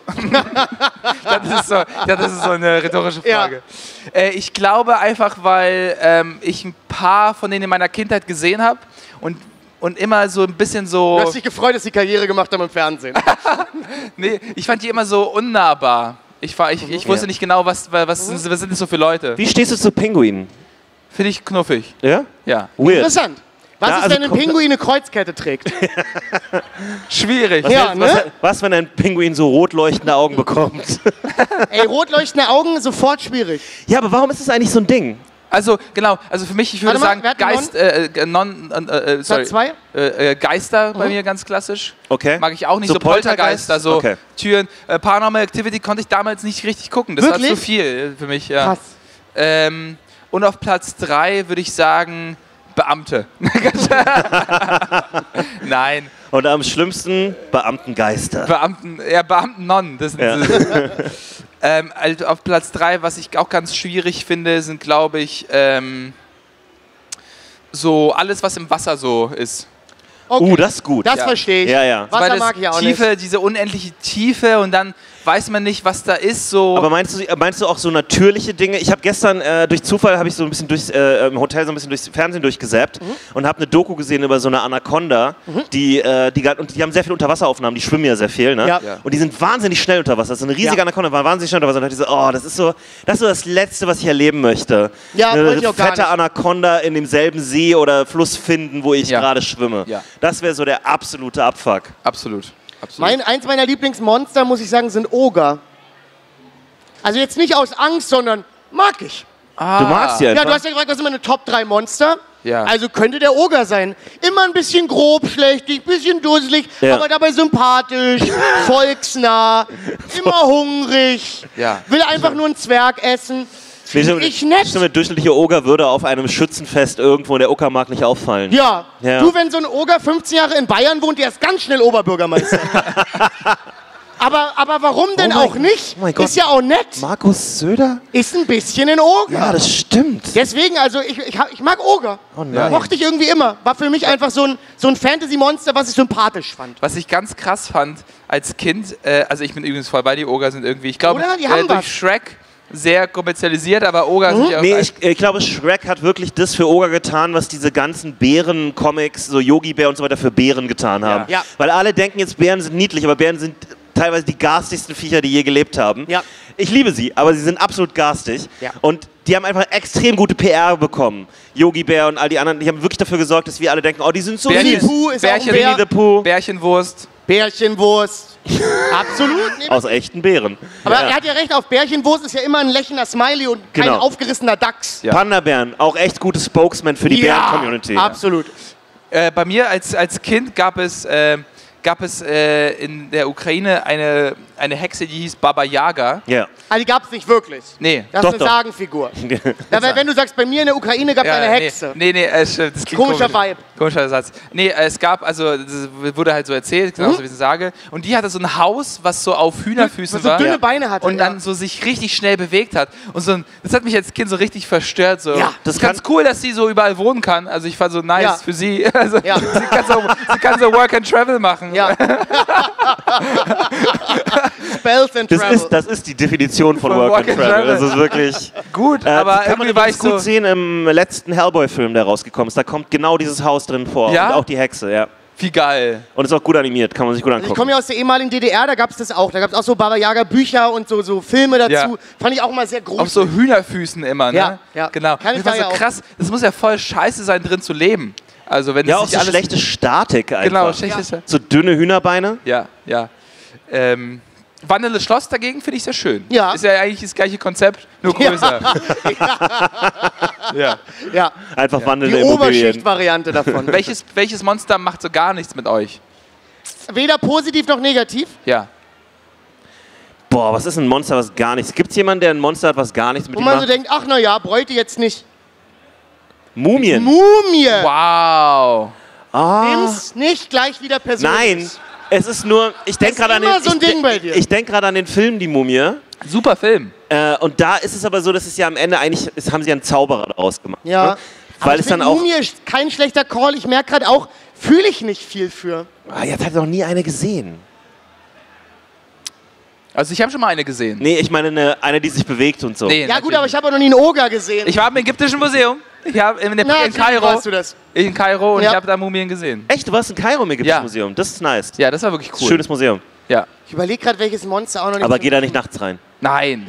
Speaker 5: das ist so eine rhetorische Frage. Ich glaube einfach, weil ich ein paar von denen in meiner Kindheit gesehen habe und immer so ein bisschen so...
Speaker 4: Du hast dich gefreut, dass sie Karriere gemacht haben im Fernsehen.
Speaker 5: Nee, ich fand die immer so unnahbar. Ich wusste nicht genau, was sind das so für Leute.
Speaker 3: Wie stehst du zu Pinguinen?
Speaker 5: Finde ich knuffig.
Speaker 3: Ja?
Speaker 5: Ja.
Speaker 3: Weird.
Speaker 4: Interessant. Was
Speaker 3: Ja,
Speaker 4: ist,
Speaker 3: also
Speaker 4: wenn ein Pinguin eine Kreuzkette trägt?
Speaker 5: Schwierig.
Speaker 4: Ja, ne?
Speaker 3: Was, wenn ein Pinguin so rot leuchtende Augen bekommt?
Speaker 4: Ey, rot leuchtende Augen, sofort schwierig.
Speaker 3: Ja, aber warum ist das eigentlich so ein Ding?
Speaker 5: Also, genau, also für mich, ich würde
Speaker 4: Warte mal,
Speaker 5: sagen,
Speaker 4: Satz 2?
Speaker 5: Geister bei mir ganz klassisch.
Speaker 3: Okay.
Speaker 5: Mag ich auch nicht,
Speaker 3: So
Speaker 5: so Poltergeister, so
Speaker 3: Okay.
Speaker 5: Türen. Paranormal Activity konnte ich damals nicht richtig gucken. Das
Speaker 4: Wirklich?
Speaker 5: war zu viel für mich, ja.
Speaker 4: Krass.
Speaker 5: Und auf Platz 3 würde ich sagen, Beamte. Nein,
Speaker 3: Und am schlimmsten Beamtengeister.
Speaker 5: Beamten-Nonnen. Also auf Platz 3, was ich auch ganz schwierig finde, sind, glaube ich, so alles, was im Wasser so ist.
Speaker 4: Okay.
Speaker 3: Das ist gut.
Speaker 4: Das
Speaker 5: Ja.
Speaker 4: verstehe ich.
Speaker 3: Ja, ja.
Speaker 4: Wasser
Speaker 5: Weil
Speaker 4: mag ich auch
Speaker 5: Tiefe,
Speaker 4: nicht.
Speaker 5: diese unendliche Tiefe und dann weiß man nicht, was da ist. So.
Speaker 3: Aber meinst du auch so natürliche Dinge? Ich habe gestern durch Zufall habe ich so ein bisschen im Hotel so ein bisschen durchs Fernsehen durchgesäppt und habe eine Doku gesehen über so eine Anaconda, und die haben sehr viele Unterwasseraufnahmen, die schwimmen ja sehr viel, ne?
Speaker 4: Ja.
Speaker 5: Ja.
Speaker 3: Und die sind wahnsinnig schnell unter Wasser. Das ist eine riesige
Speaker 4: Ja.
Speaker 3: Anaconda, war wahnsinnig schnell unter Wasser. Und da dachte ich so, das ist so das Letzte, was ich erleben möchte.
Speaker 4: Ja,
Speaker 3: eine
Speaker 4: wollte ich auch gar
Speaker 3: fette
Speaker 4: nicht.
Speaker 3: Anaconda in demselben See oder Fluss finden, wo ich
Speaker 5: Ja.
Speaker 3: gerade schwimme.
Speaker 5: Ja.
Speaker 3: Das wäre so der absolute Abfuck.
Speaker 5: Absolut. Absolut.
Speaker 4: Eins meiner Lieblingsmonster, muss ich sagen, sind Oger. Also jetzt nicht aus Angst, sondern mag ich.
Speaker 3: Du magst die
Speaker 4: Ja,
Speaker 3: einfach.
Speaker 4: du hast ja gefragt, was sind meine Top 3 Monster?
Speaker 5: Ja.
Speaker 4: Also könnte der Oger sein. Immer ein bisschen grob, schlechtig, bisschen dusselig,
Speaker 3: Ja.
Speaker 4: aber dabei sympathisch, volksnah, immer hungrig,
Speaker 5: Ja.
Speaker 4: will einfach nur einen Zwerg essen.
Speaker 3: Nee,
Speaker 4: Finde ich nett.
Speaker 3: Stimmt, der durchschnittliche Oger würde auf einem Schützenfest irgendwo in der Uckermark nicht auffallen.
Speaker 4: Ja.
Speaker 3: Ja.
Speaker 4: Du, wenn so ein Oger 15 Jahre in Bayern wohnt, der ist ganz schnell Oberbürgermeister. aber warum denn
Speaker 3: Oh mein-
Speaker 4: auch nicht?
Speaker 3: oh mein Gott.
Speaker 4: Ist ja auch nett.
Speaker 3: Markus Söder?
Speaker 4: Ist ein bisschen ein Oger.
Speaker 3: Ja, das stimmt.
Speaker 4: Deswegen, also ich mag Oger.
Speaker 3: Oh nein.
Speaker 4: Mochte ich irgendwie immer. War für mich einfach so ein Fantasy-Monster, was ich sympathisch fand.
Speaker 5: Was ich ganz krass fand als Kind, also ich bin übrigens voll bei die Oger sind irgendwie, ich glaube,
Speaker 4: Oder? Die haben was.
Speaker 5: durch Shrek sehr kommerzialisiert, aber Oger sind ja auch...
Speaker 3: Nee, ich glaube, Shrek hat wirklich das für Oger getan, was diese ganzen Bären-Comics, so Yogi Bär und so weiter, für Bären getan haben.
Speaker 4: Ja.
Speaker 3: Weil alle denken jetzt, Bären sind niedlich, aber Bären sind teilweise die garstigsten Viecher, die je gelebt haben.
Speaker 4: Ja.
Speaker 3: Ich liebe sie, aber sie sind absolut garstig.
Speaker 4: Ja.
Speaker 3: Und die haben einfach extrem gute PR bekommen. Yogi Bär und all die anderen, die haben wirklich dafür gesorgt, dass wir alle denken, oh, die sind so
Speaker 4: Winnie
Speaker 3: süß.
Speaker 4: Pooh ist auch ein
Speaker 5: Bärchen,
Speaker 4: Bär.
Speaker 3: Winnie the Pooh.
Speaker 5: Bärchenwurst.
Speaker 4: Bärchenwurst. Absolut. Nee,
Speaker 3: Aus echten Bären.
Speaker 4: aber
Speaker 3: Ja.
Speaker 4: er hat ja recht, auf Bärchenwurst ist ja immer ein lächelnder Smiley und kein
Speaker 3: Genau.
Speaker 4: aufgerissener Dachs.
Speaker 5: Ja.
Speaker 3: Panda-Bären, auch echt gute Spokesman für die Bären-Community.
Speaker 4: Absolut.
Speaker 5: Bei mir als Kind gab es gab es in der Ukraine eine Hexe, die hieß Baba Yaga.
Speaker 3: Ja.
Speaker 4: Also die gab es nicht wirklich.
Speaker 5: Nee.
Speaker 4: Das
Speaker 3: Doch,
Speaker 4: ist eine
Speaker 3: doch.
Speaker 4: Sagenfigur. Ja, weil wenn du sagst, bei mir in der Ukraine gab es eine Hexe.
Speaker 5: Nee, das klingt
Speaker 4: Komischer
Speaker 5: komisch.
Speaker 4: Vibe.
Speaker 5: Komischer Satz. Nee, es gab, also, das wurde halt so erzählt, genauso wie ich sage. Und die hatte so ein Haus, was so auf Hühnerfüßen
Speaker 4: Was so
Speaker 5: war.
Speaker 4: dünne Beine hatte.
Speaker 5: Und dann so sich richtig schnell bewegt hat. Und so das hat mich als Kind so richtig verstört. So.
Speaker 4: Ja,
Speaker 5: das ist ganz cool, dass sie so überall wohnen kann. Also ich fand so nice
Speaker 4: Ja.
Speaker 5: für sie. Also
Speaker 4: Ja.
Speaker 5: sie kann so Work and Travel machen.
Speaker 4: Ja. Spells and Travel.
Speaker 3: Das ist die Definition von
Speaker 5: Von
Speaker 3: Work and Travel. Das ist wirklich...
Speaker 5: Gut,
Speaker 3: das
Speaker 5: aber
Speaker 3: kann man
Speaker 5: irgendwie war ich
Speaker 3: übrigens gut
Speaker 5: so...
Speaker 3: sehen im letzten Hellboy-Film, der rausgekommen ist. Da kommt genau dieses Haus drin vor.
Speaker 5: Ja?
Speaker 3: Und auch die Hexe, ja.
Speaker 5: Wie geil.
Speaker 3: Und ist auch gut animiert, kann man sich gut
Speaker 4: Also ich
Speaker 3: angucken.
Speaker 4: komme ja aus der ehemaligen DDR, da gab es das auch. Da gab es auch so Baba Yaga Bücher und so Filme dazu.
Speaker 5: Ja.
Speaker 4: Fand ich auch mal sehr groß.
Speaker 5: Auf so Hühnerfüßen immer, ne?
Speaker 4: Ja, ja.
Speaker 5: Genau.
Speaker 4: Kann ich
Speaker 5: Das war
Speaker 4: da
Speaker 5: so
Speaker 4: ja auch.
Speaker 5: krass. Das muss ja voll scheiße sein, drin zu leben. Also wenn
Speaker 3: Ja,
Speaker 5: das
Speaker 3: auch
Speaker 5: nicht
Speaker 3: so
Speaker 5: alles...
Speaker 3: schlechte Statik einfach.
Speaker 5: Genau, schlechtes...
Speaker 3: So dünne Hühnerbeine.
Speaker 5: Ja. Wandelndes Schloss dagegen finde ich sehr schön.
Speaker 4: Ja.
Speaker 5: Ist ja eigentlich das gleiche Konzept, nur größer. Ja.
Speaker 4: Ja,
Speaker 3: Einfach
Speaker 4: die
Speaker 3: wandelnde Immobilien.
Speaker 4: Oberschichtvariante davon.
Speaker 5: Welches Monster macht so gar nichts mit euch?
Speaker 4: Weder positiv noch negativ.
Speaker 5: Ja.
Speaker 3: Boah, was ist ein Monster, was gar nichts... Gibt es jemanden, der ein Monster hat, was gar nichts mit
Speaker 4: Wo
Speaker 3: ihm
Speaker 4: man so
Speaker 3: macht?
Speaker 4: denkt, ach na ja, bräuchte jetzt nicht.
Speaker 3: Mumien.
Speaker 4: Mumie.
Speaker 5: Wow.
Speaker 4: Nimm's nicht gleich wieder persönlich.
Speaker 3: Nein, es ist nur... Ich denke
Speaker 4: ist
Speaker 3: gerade an
Speaker 4: immer
Speaker 3: den...
Speaker 4: so ein
Speaker 3: ich
Speaker 4: Ding bei dir.
Speaker 3: Ich denke gerade an den Film Die Mumie.
Speaker 5: Super Film.
Speaker 3: Und da ist es aber so, dass es ja am Ende eigentlich... haben sie einen Zauberer daraus gemacht.
Speaker 4: Ja.
Speaker 3: Ne? Weil
Speaker 4: ich
Speaker 3: es dann
Speaker 4: find,
Speaker 3: auch...
Speaker 4: Mumie ist kein schlechter Call. Ich merke gerade auch, fühle ich nicht viel für.
Speaker 3: Ah, jetzt hat noch nie eine gesehen.
Speaker 5: Also ich habe schon mal eine gesehen.
Speaker 3: Nee, ich meine eine, die sich bewegt und so.
Speaker 5: Nee,
Speaker 4: Ja gut,
Speaker 5: natürlich
Speaker 4: aber ich habe noch nie einen Oger gesehen.
Speaker 5: Ich war im Ägyptischen Museum. Ich habe in
Speaker 4: natürlich
Speaker 5: Kairo.
Speaker 4: weißt du das.
Speaker 5: In Kairo und
Speaker 4: Ja.
Speaker 5: ich habe da Mumien gesehen.
Speaker 3: Echt, du warst in Kairo im Ägyptischen
Speaker 5: Ja.
Speaker 3: Museum. Das ist nice.
Speaker 5: Ja, das war wirklich cool.
Speaker 3: Schönes Museum.
Speaker 5: Ja.
Speaker 4: Ich überlege gerade, welches Monster auch noch nicht.
Speaker 3: Aber geh da nicht nachts rein.
Speaker 5: Nein.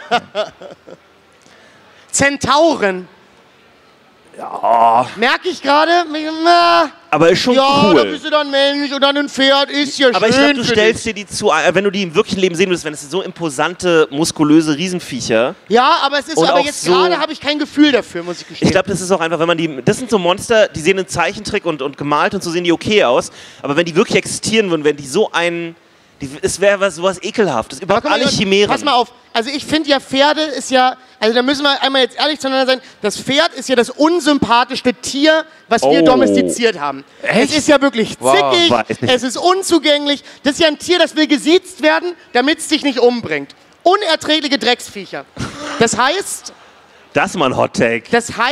Speaker 4: Zentauren.
Speaker 3: Ja.
Speaker 4: Merke ich gerade? Na,
Speaker 3: Aber ist schon
Speaker 4: ja, da
Speaker 3: cool.
Speaker 4: bist du dann Mensch und dann ein Pferd. Ist ja
Speaker 3: Aber ich
Speaker 4: schön
Speaker 3: glaube, du
Speaker 4: für
Speaker 3: stellst
Speaker 4: dich.
Speaker 3: dir die zu, wenn du die im wirklichen Leben sehen würdest, wenn es so imposante, muskulöse Riesenviecher.
Speaker 4: Ja, aber es ist
Speaker 3: Und
Speaker 4: aber
Speaker 3: auch
Speaker 4: jetzt
Speaker 3: so-
Speaker 4: gerade habe ich kein Gefühl dafür, muss ich gestehen.
Speaker 3: Ich glaube, das ist auch einfach, wenn man die. Das sind so Monster, die sehen in Zeichentrick und gemalt und so sehen die okay aus. Aber wenn die wirklich existieren würden, wenn die so einen. Es wäre sowas Ekelhaftes.
Speaker 4: Aber
Speaker 3: Überhaupt
Speaker 4: guck mal,
Speaker 3: alle Chimären.
Speaker 4: Pass mal auf. Also ich finde ja, Pferde ist ja, also da müssen wir einmal jetzt ehrlich zueinander sein, das Pferd ist ja das unsympathischste Tier, was wir
Speaker 3: Oh.
Speaker 4: domestiziert haben.
Speaker 5: Echt?
Speaker 4: Es ist ja wirklich zickig,
Speaker 3: Weiß nicht.
Speaker 4: es ist unzugänglich. Das ist ja ein Tier, das will gesiezt werden, damit es sich nicht umbringt. Unerträgliche Drecksviecher. Das heißt,
Speaker 3: Das ist mal ein Hot Take.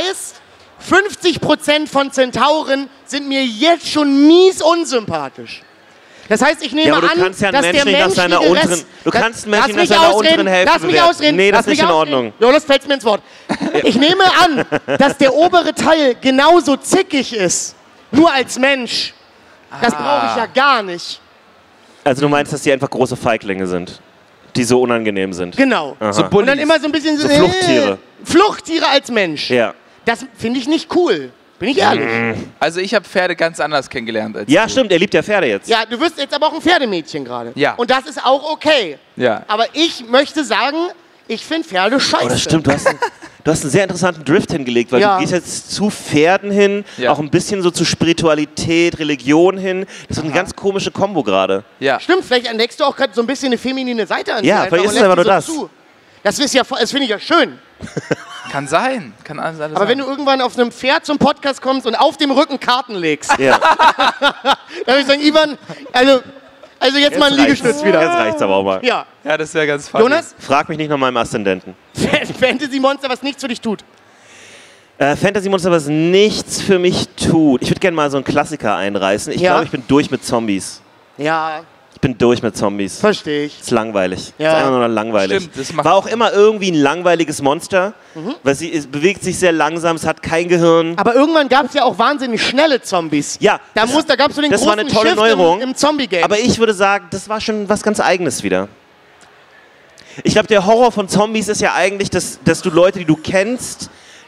Speaker 4: 50% von Zentauren sind mir jetzt schon mies unsympathisch. Das heißt, ich nehme
Speaker 3: Ja, aber du
Speaker 4: an,
Speaker 3: kannst ja einen
Speaker 4: dass der
Speaker 3: Menschen nicht nach seiner
Speaker 4: menschliche
Speaker 3: unteren.
Speaker 4: Rest-
Speaker 3: Du kannst einen
Speaker 4: Lass
Speaker 3: Menschen nicht
Speaker 4: mich
Speaker 3: nach seiner
Speaker 4: ausreden,
Speaker 3: unteren Hälfte
Speaker 4: lass mich
Speaker 3: bewerten.
Speaker 4: ausreden.
Speaker 3: Nee, das
Speaker 4: lass
Speaker 3: ist nicht
Speaker 4: mich
Speaker 3: in
Speaker 4: ausreden.
Speaker 3: Ordnung.
Speaker 4: Jonas, fällt's mir ins Wort. Ich nehme an, dass der obere Teil genauso zickig ist. Nur als Mensch. Das brauche ich ja gar nicht.
Speaker 3: Also du meinst, dass die einfach große Feiglinge sind, die so unangenehm sind.
Speaker 4: Genau.
Speaker 5: So
Speaker 4: Und dann immer so ein bisschen
Speaker 3: So Fluchttiere.
Speaker 4: Fluchttiere als Mensch.
Speaker 3: Ja.
Speaker 4: Das finde ich nicht cool. Bin ich ehrlich.
Speaker 5: Also ich habe Pferde ganz anders kennengelernt als
Speaker 3: Ja,
Speaker 5: du.
Speaker 3: stimmt, er liebt ja Pferde jetzt.
Speaker 4: Ja, du wirst jetzt aber auch ein Pferdemädchen gerade.
Speaker 5: Ja.
Speaker 4: Und das ist auch okay.
Speaker 5: Ja.
Speaker 4: Aber ich möchte sagen, ich finde Pferde scheiße.
Speaker 3: Oh, das stimmt, du hast einen sehr interessanten Drift hingelegt, weil
Speaker 4: Ja.
Speaker 3: du gehst jetzt zu Pferden hin,
Speaker 5: Ja.
Speaker 3: auch ein bisschen so zu Spiritualität, Religion hin. Das ist eine ganz komische Kombo gerade.
Speaker 5: Ja.
Speaker 4: Stimmt, vielleicht entdeckst du auch gerade so ein bisschen eine feminine Seite an
Speaker 3: Ja,
Speaker 4: dir
Speaker 3: vielleicht
Speaker 4: und
Speaker 3: ist es
Speaker 4: lässt
Speaker 3: einfach
Speaker 4: die
Speaker 3: nur das.
Speaker 4: zu. Das ist ja, das finde ich ja schön.
Speaker 5: Kann sein. Kann alles sein.
Speaker 4: Aber wenn du irgendwann auf einem Pferd zum Podcast kommst und auf dem Rücken Karten legst,
Speaker 3: Ja.
Speaker 4: dann würde ich sagen, Ivan, also jetzt mal ein Liegestütz wieder.
Speaker 3: Jetzt reicht's aber auch mal.
Speaker 4: Ja.
Speaker 5: Ja, das wäre ganz funny.
Speaker 4: Jonas,
Speaker 3: Frag mich nicht nach meinem Aszendenten.
Speaker 4: Fantasy-Monster, was nichts für dich tut.
Speaker 3: Fantasy-Monster, was nichts für mich tut. Ich würde gerne mal so einen Klassiker einreißen. Ich
Speaker 4: Ja.
Speaker 3: glaube, ich bin durch mit Zombies.
Speaker 4: Ja,
Speaker 3: Ich bin durch mit Zombies.
Speaker 4: verstehe ich.
Speaker 3: Ist langweilig.
Speaker 4: Ja.
Speaker 3: Ist einfach nur noch langweilig.
Speaker 5: Stimmt, das macht-
Speaker 3: War auch immer irgendwie ein langweiliges Monster, weil es bewegt sich sehr langsam, es hat kein Gehirn.
Speaker 4: Aber irgendwann gab es ja auch wahnsinnig schnelle Zombies.
Speaker 3: Ja,
Speaker 4: Da gab es so den
Speaker 3: das
Speaker 4: großen
Speaker 3: war eine tolle
Speaker 4: Shift
Speaker 3: Neuerung.
Speaker 4: im Zombie-Game.
Speaker 3: Aber ich würde sagen, das war schon was ganz Eigenes wieder. Ich glaube, der Horror von Zombies ist ja eigentlich, dass du Leute, die du kennst,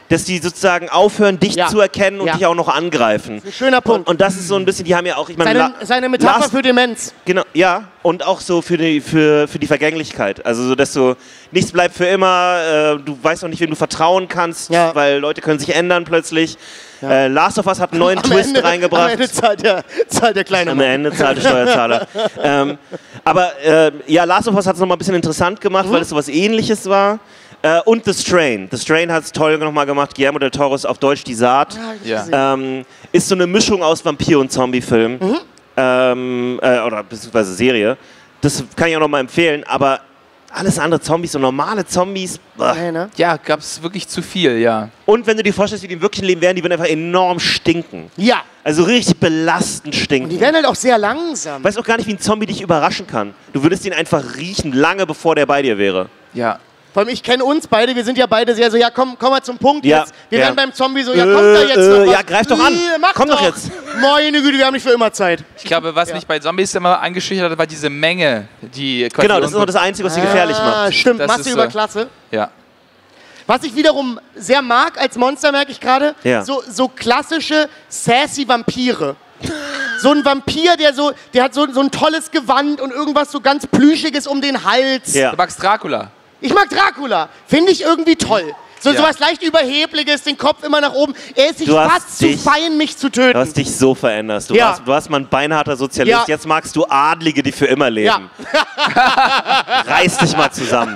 Speaker 3: dass die sozusagen aufhören, dich
Speaker 4: Ja.
Speaker 3: zu erkennen und
Speaker 4: Ja.
Speaker 3: dich auch noch angreifen.
Speaker 4: Ein schöner Punkt.
Speaker 3: Und das ist so ein bisschen, die haben ja auch, ich meine,
Speaker 4: Seine Metapher
Speaker 3: Last-
Speaker 4: für Demenz.
Speaker 3: Genau, ja, und auch so für die Vergänglichkeit. Also so, dass so, nichts bleibt für immer, du weißt auch nicht, wem du vertrauen kannst,
Speaker 4: Ja.
Speaker 3: weil Leute können sich ändern plötzlich. Last of Us hat einen neuen
Speaker 4: Am
Speaker 3: Twist
Speaker 4: Ende,
Speaker 3: reingebracht.
Speaker 4: Am Ende zahlt der kleine
Speaker 3: Am
Speaker 4: Mann.
Speaker 3: Ende zahlt der Steuerzahler. Aber ja, Last of Us hat es nochmal ein bisschen interessant gemacht, weil es so was Ähnliches war. Und The Strain. The Strain hat es toll nochmal gemacht. Guillermo del Toro ist auf Deutsch Die Saat.
Speaker 5: Ja.
Speaker 3: Ist so eine Mischung aus Vampir- und Zombie-Film. Oder beziehungsweise Serie. Das kann ich auch nochmal empfehlen. Aber alles andere, Zombies, so normale Zombies.
Speaker 4: Nee, ne?
Speaker 5: Ja, gab es wirklich zu viel, ja.
Speaker 3: Und wenn du dir vorstellst, wie die im wirklichen Leben wären, die würden einfach enorm stinken.
Speaker 4: Ja.
Speaker 3: Also richtig belastend stinken.
Speaker 4: Die werden halt auch sehr langsam.
Speaker 3: Weißt auch gar nicht, wie ein Zombie dich überraschen kann. Du würdest ihn einfach riechen, lange bevor der bei dir wäre.
Speaker 5: Ja.
Speaker 4: Vor allem, ich kenne uns beide, wir sind ja beide sehr so, ja komm mal zum Punkt
Speaker 3: Ja,
Speaker 4: jetzt. Wir
Speaker 3: ja.
Speaker 4: werden beim Zombie so, ja kommt da jetzt noch was.
Speaker 3: ja, greif doch an.
Speaker 4: Mach
Speaker 3: Komm doch jetzt.
Speaker 4: Meine Güte, wir haben nicht für immer Zeit.
Speaker 5: Ich glaube, was mich bei Zombies immer angeschüchtert hat, war diese Menge, die quasi
Speaker 3: Genau, das ist nur das Einzige, was sie gefährlich macht.
Speaker 4: Stimmt,
Speaker 5: Das
Speaker 4: Masse
Speaker 5: ist,
Speaker 4: über Klasse.
Speaker 5: Ja.
Speaker 4: Was ich wiederum sehr mag als Monster, merke ich gerade,
Speaker 3: Ja.
Speaker 4: so klassische sassy Vampire. So ein Vampir, der hat so ein tolles Gewand und irgendwas so ganz Plüschiges um den Hals.
Speaker 3: Ja.
Speaker 5: Du magst Dracula.
Speaker 4: Ich mag Dracula. Finde ich irgendwie toll. So
Speaker 5: Ja.
Speaker 4: was leicht Überhebliges, den Kopf immer nach oben. Er ist sich
Speaker 3: Du hast
Speaker 4: fast zu
Speaker 3: dich-
Speaker 4: fein, mich zu
Speaker 3: Du
Speaker 4: töten.
Speaker 3: hast dich so verändert. Du,
Speaker 4: Ja.
Speaker 3: warst mal ein beinharter Sozialist.
Speaker 4: Ja.
Speaker 3: Jetzt magst du Adlige, die für immer leben. Reiß dich mal zusammen.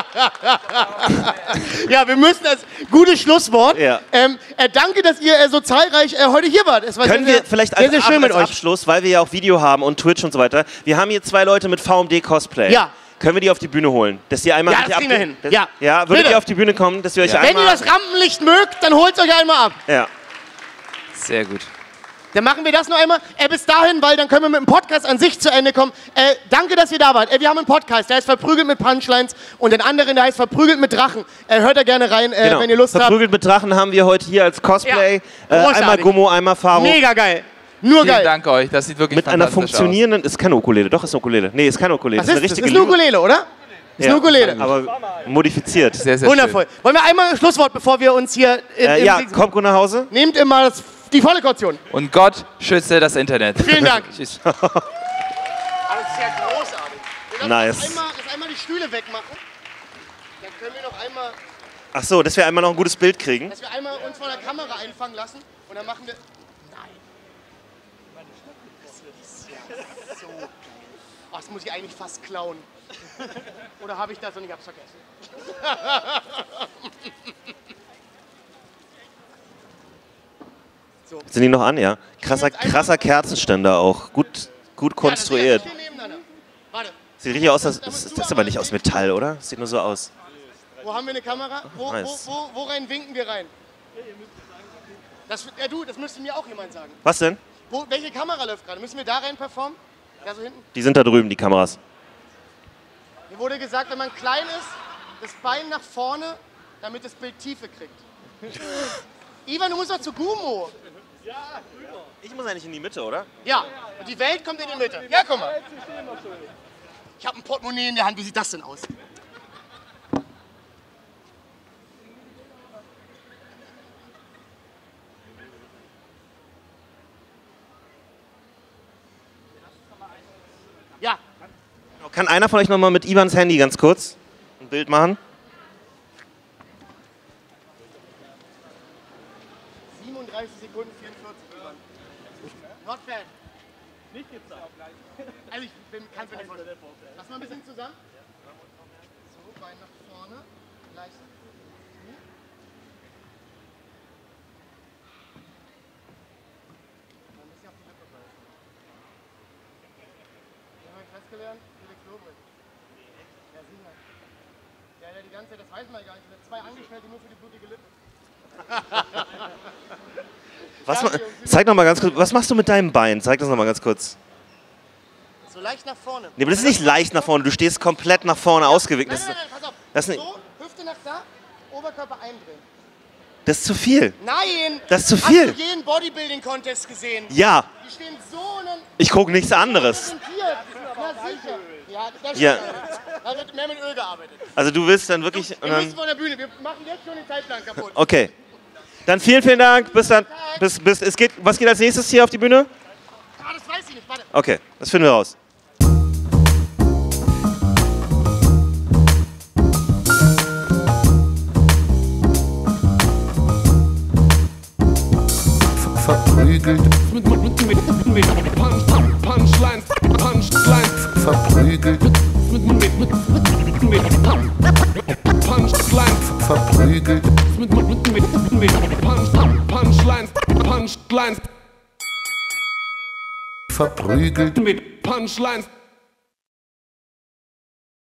Speaker 4: Ja, wir müssen das gutes Schlusswort.
Speaker 3: Ja.
Speaker 4: Danke, dass ihr so zahlreich heute hier wart. Es war
Speaker 3: Können
Speaker 4: sehr,
Speaker 3: wir vielleicht
Speaker 4: sehr, sehr schön mit
Speaker 3: als
Speaker 4: euch.
Speaker 3: Abschluss, weil wir ja auch Video haben und Twitch und so weiter, wir haben hier 2 Leute mit VMD-Cosplay.
Speaker 4: Ja.
Speaker 3: Können wir die auf die Bühne holen? Dass die einmal
Speaker 4: Ja,
Speaker 3: mit
Speaker 4: das
Speaker 3: dir
Speaker 4: kriegen wir hin.
Speaker 3: Das,
Speaker 4: Ja.
Speaker 3: ja, würdet
Speaker 4: Bitte.
Speaker 3: ihr auf die Bühne kommen, dass wir euch
Speaker 4: Wenn
Speaker 3: einmal...
Speaker 4: ihr das Rampenlicht mögt, dann holt euch einmal ab.
Speaker 3: ja.
Speaker 5: Sehr gut.
Speaker 4: Dann machen wir das noch einmal. Bis dahin, weil dann können wir mit dem Podcast an sich zu Ende kommen. Danke, dass ihr da wart. Wir haben einen Podcast, der heißt Verprügelt mit Punchlines und den anderen, der heißt Verprügelt mit Drachen. Hört da gerne rein,
Speaker 3: Genau.
Speaker 4: wenn ihr Lust habt.
Speaker 3: Verprügelt mit Drachen haben wir heute hier als Cosplay.
Speaker 4: Ja. Großartig.
Speaker 3: Einmal Gummo, einmal Faro.
Speaker 4: Mega geil. Nur
Speaker 5: Vielen
Speaker 4: geil.
Speaker 5: Dank euch, das sieht wirklich
Speaker 3: Mit einer
Speaker 5: fantastisch
Speaker 3: funktionierenden... Ist keine Ukulele. Doch, ist eine Ukulele. Nee, ist keine Ukulele.
Speaker 4: Was ist das? Das
Speaker 3: richtige
Speaker 4: ist eine Ukulele, oder? Ist eine Ukulele.
Speaker 3: Aber modifiziert.
Speaker 5: aus. Sehr, sehr
Speaker 4: Wundervoll. Wollen wir einmal ein Schlusswort, bevor wir uns hier...
Speaker 3: Ja, kommt gut nach Hause.
Speaker 4: Nehmt immer die volle Kaution.
Speaker 5: schön. Und Gott schütze das Internet.
Speaker 4: Vielen Dank.
Speaker 5: Tschüss.
Speaker 4: Aber das ist ja großartig. Wir
Speaker 3: Nice.
Speaker 4: lassen jetzt einmal die Stühle wegmachen. Dann können wir noch einmal...
Speaker 3: Ach so, dass wir einmal noch ein gutes Bild kriegen.
Speaker 4: Dass wir einmal uns von der Kamera einfangen lassen und dann machen wir... Nein. Das ist ja so geil. Oh, das muss ich eigentlich fast klauen. Oder habe ich das und ich hab's vergessen?
Speaker 3: Sind die noch an, ja? Krasser Kerzenständer auch. Gut konstruiert.
Speaker 4: Ja, das steht nebeneinander. Warte,
Speaker 3: Sieht richtig aus, das ist aber nicht aus Metall, oder? Sieht nur so aus.
Speaker 4: wo haben wir eine Kamera?
Speaker 3: Nice.
Speaker 4: Wo rein winken wir rein? Das müsste mir auch jemand sagen.
Speaker 3: Was denn?
Speaker 4: Welche Kamera läuft gerade? Müssen wir da rein performen? Da so hinten?
Speaker 3: Die sind da drüben, die Kameras.
Speaker 4: Mir wurde gesagt, wenn man klein ist, das Bein nach vorne, damit das Bild Tiefe kriegt. Ivan, du musst doch zu Gummo.
Speaker 3: Ich muss eigentlich in die Mitte, oder?
Speaker 4: Ja, und die Welt kommt in die Mitte. Ja, guck mal. Ich habe ein Portemonnaie in der Hand. Wie sieht das denn aus? Ja,
Speaker 3: Kann einer von euch nochmal mit Ivans Handy ganz kurz ein Bild machen?
Speaker 4: 37 Sekunden 44. Ivan. Not bad. Nicht jetzt Also kannst du nicht vorstellen. Lass mal ein bisschen zusammen. So, Bein nach vorne. Leicht. Ein bisschen auf die Lippe beißen. Den habe ich festgelernt. Felix Lobrecht. Ja, Sina. Ja, die ganze Zeit, das weiß man gar nicht. Ich habe 2 Angestellte nur für die blutige Lippe.
Speaker 3: Zeig noch mal ganz kurz. Was machst du mit deinem Bein? Zeig das noch mal ganz kurz.
Speaker 4: So leicht nach vorne.
Speaker 3: Nee, aber das ist nicht leicht nach vorne. Du stehst komplett nach vorne ausgewickelt.
Speaker 4: Nein, pass auf.
Speaker 3: das ist nicht-
Speaker 4: So, Hüfte nach da, Oberkörper eindrehen.
Speaker 3: Das ist zu viel.
Speaker 4: Nein!
Speaker 3: Das ist zu viel.
Speaker 4: Hast du jeden Bodybuilding-Contest gesehen?
Speaker 3: Ja,
Speaker 4: Die stehen so einen
Speaker 3: ich gucke nichts anderes.
Speaker 4: präsentiert. Na sicher. Ja, das
Speaker 3: Ja.
Speaker 4: Da wird mehr mit Öl gearbeitet.
Speaker 3: Also du willst dann wirklich...
Speaker 4: Wir müssen von der Bühne. Wir machen jetzt schon den Zeitplan kaputt.
Speaker 3: Okay. Dann vielen Dank. Bis dann. Was geht als nächstes hier auf die Bühne?
Speaker 4: Ah, das weiß ich nicht. Warte.
Speaker 3: Okay, das finden wir raus.
Speaker 2: Verprügelt,
Speaker 1: Punchline, Punchline,
Speaker 2: verprügelt,
Speaker 1: Punchline,
Speaker 2: verprügelt,
Speaker 1: Punchline, Punchline,
Speaker 2: verprügelt.
Speaker 1: mit Punchline.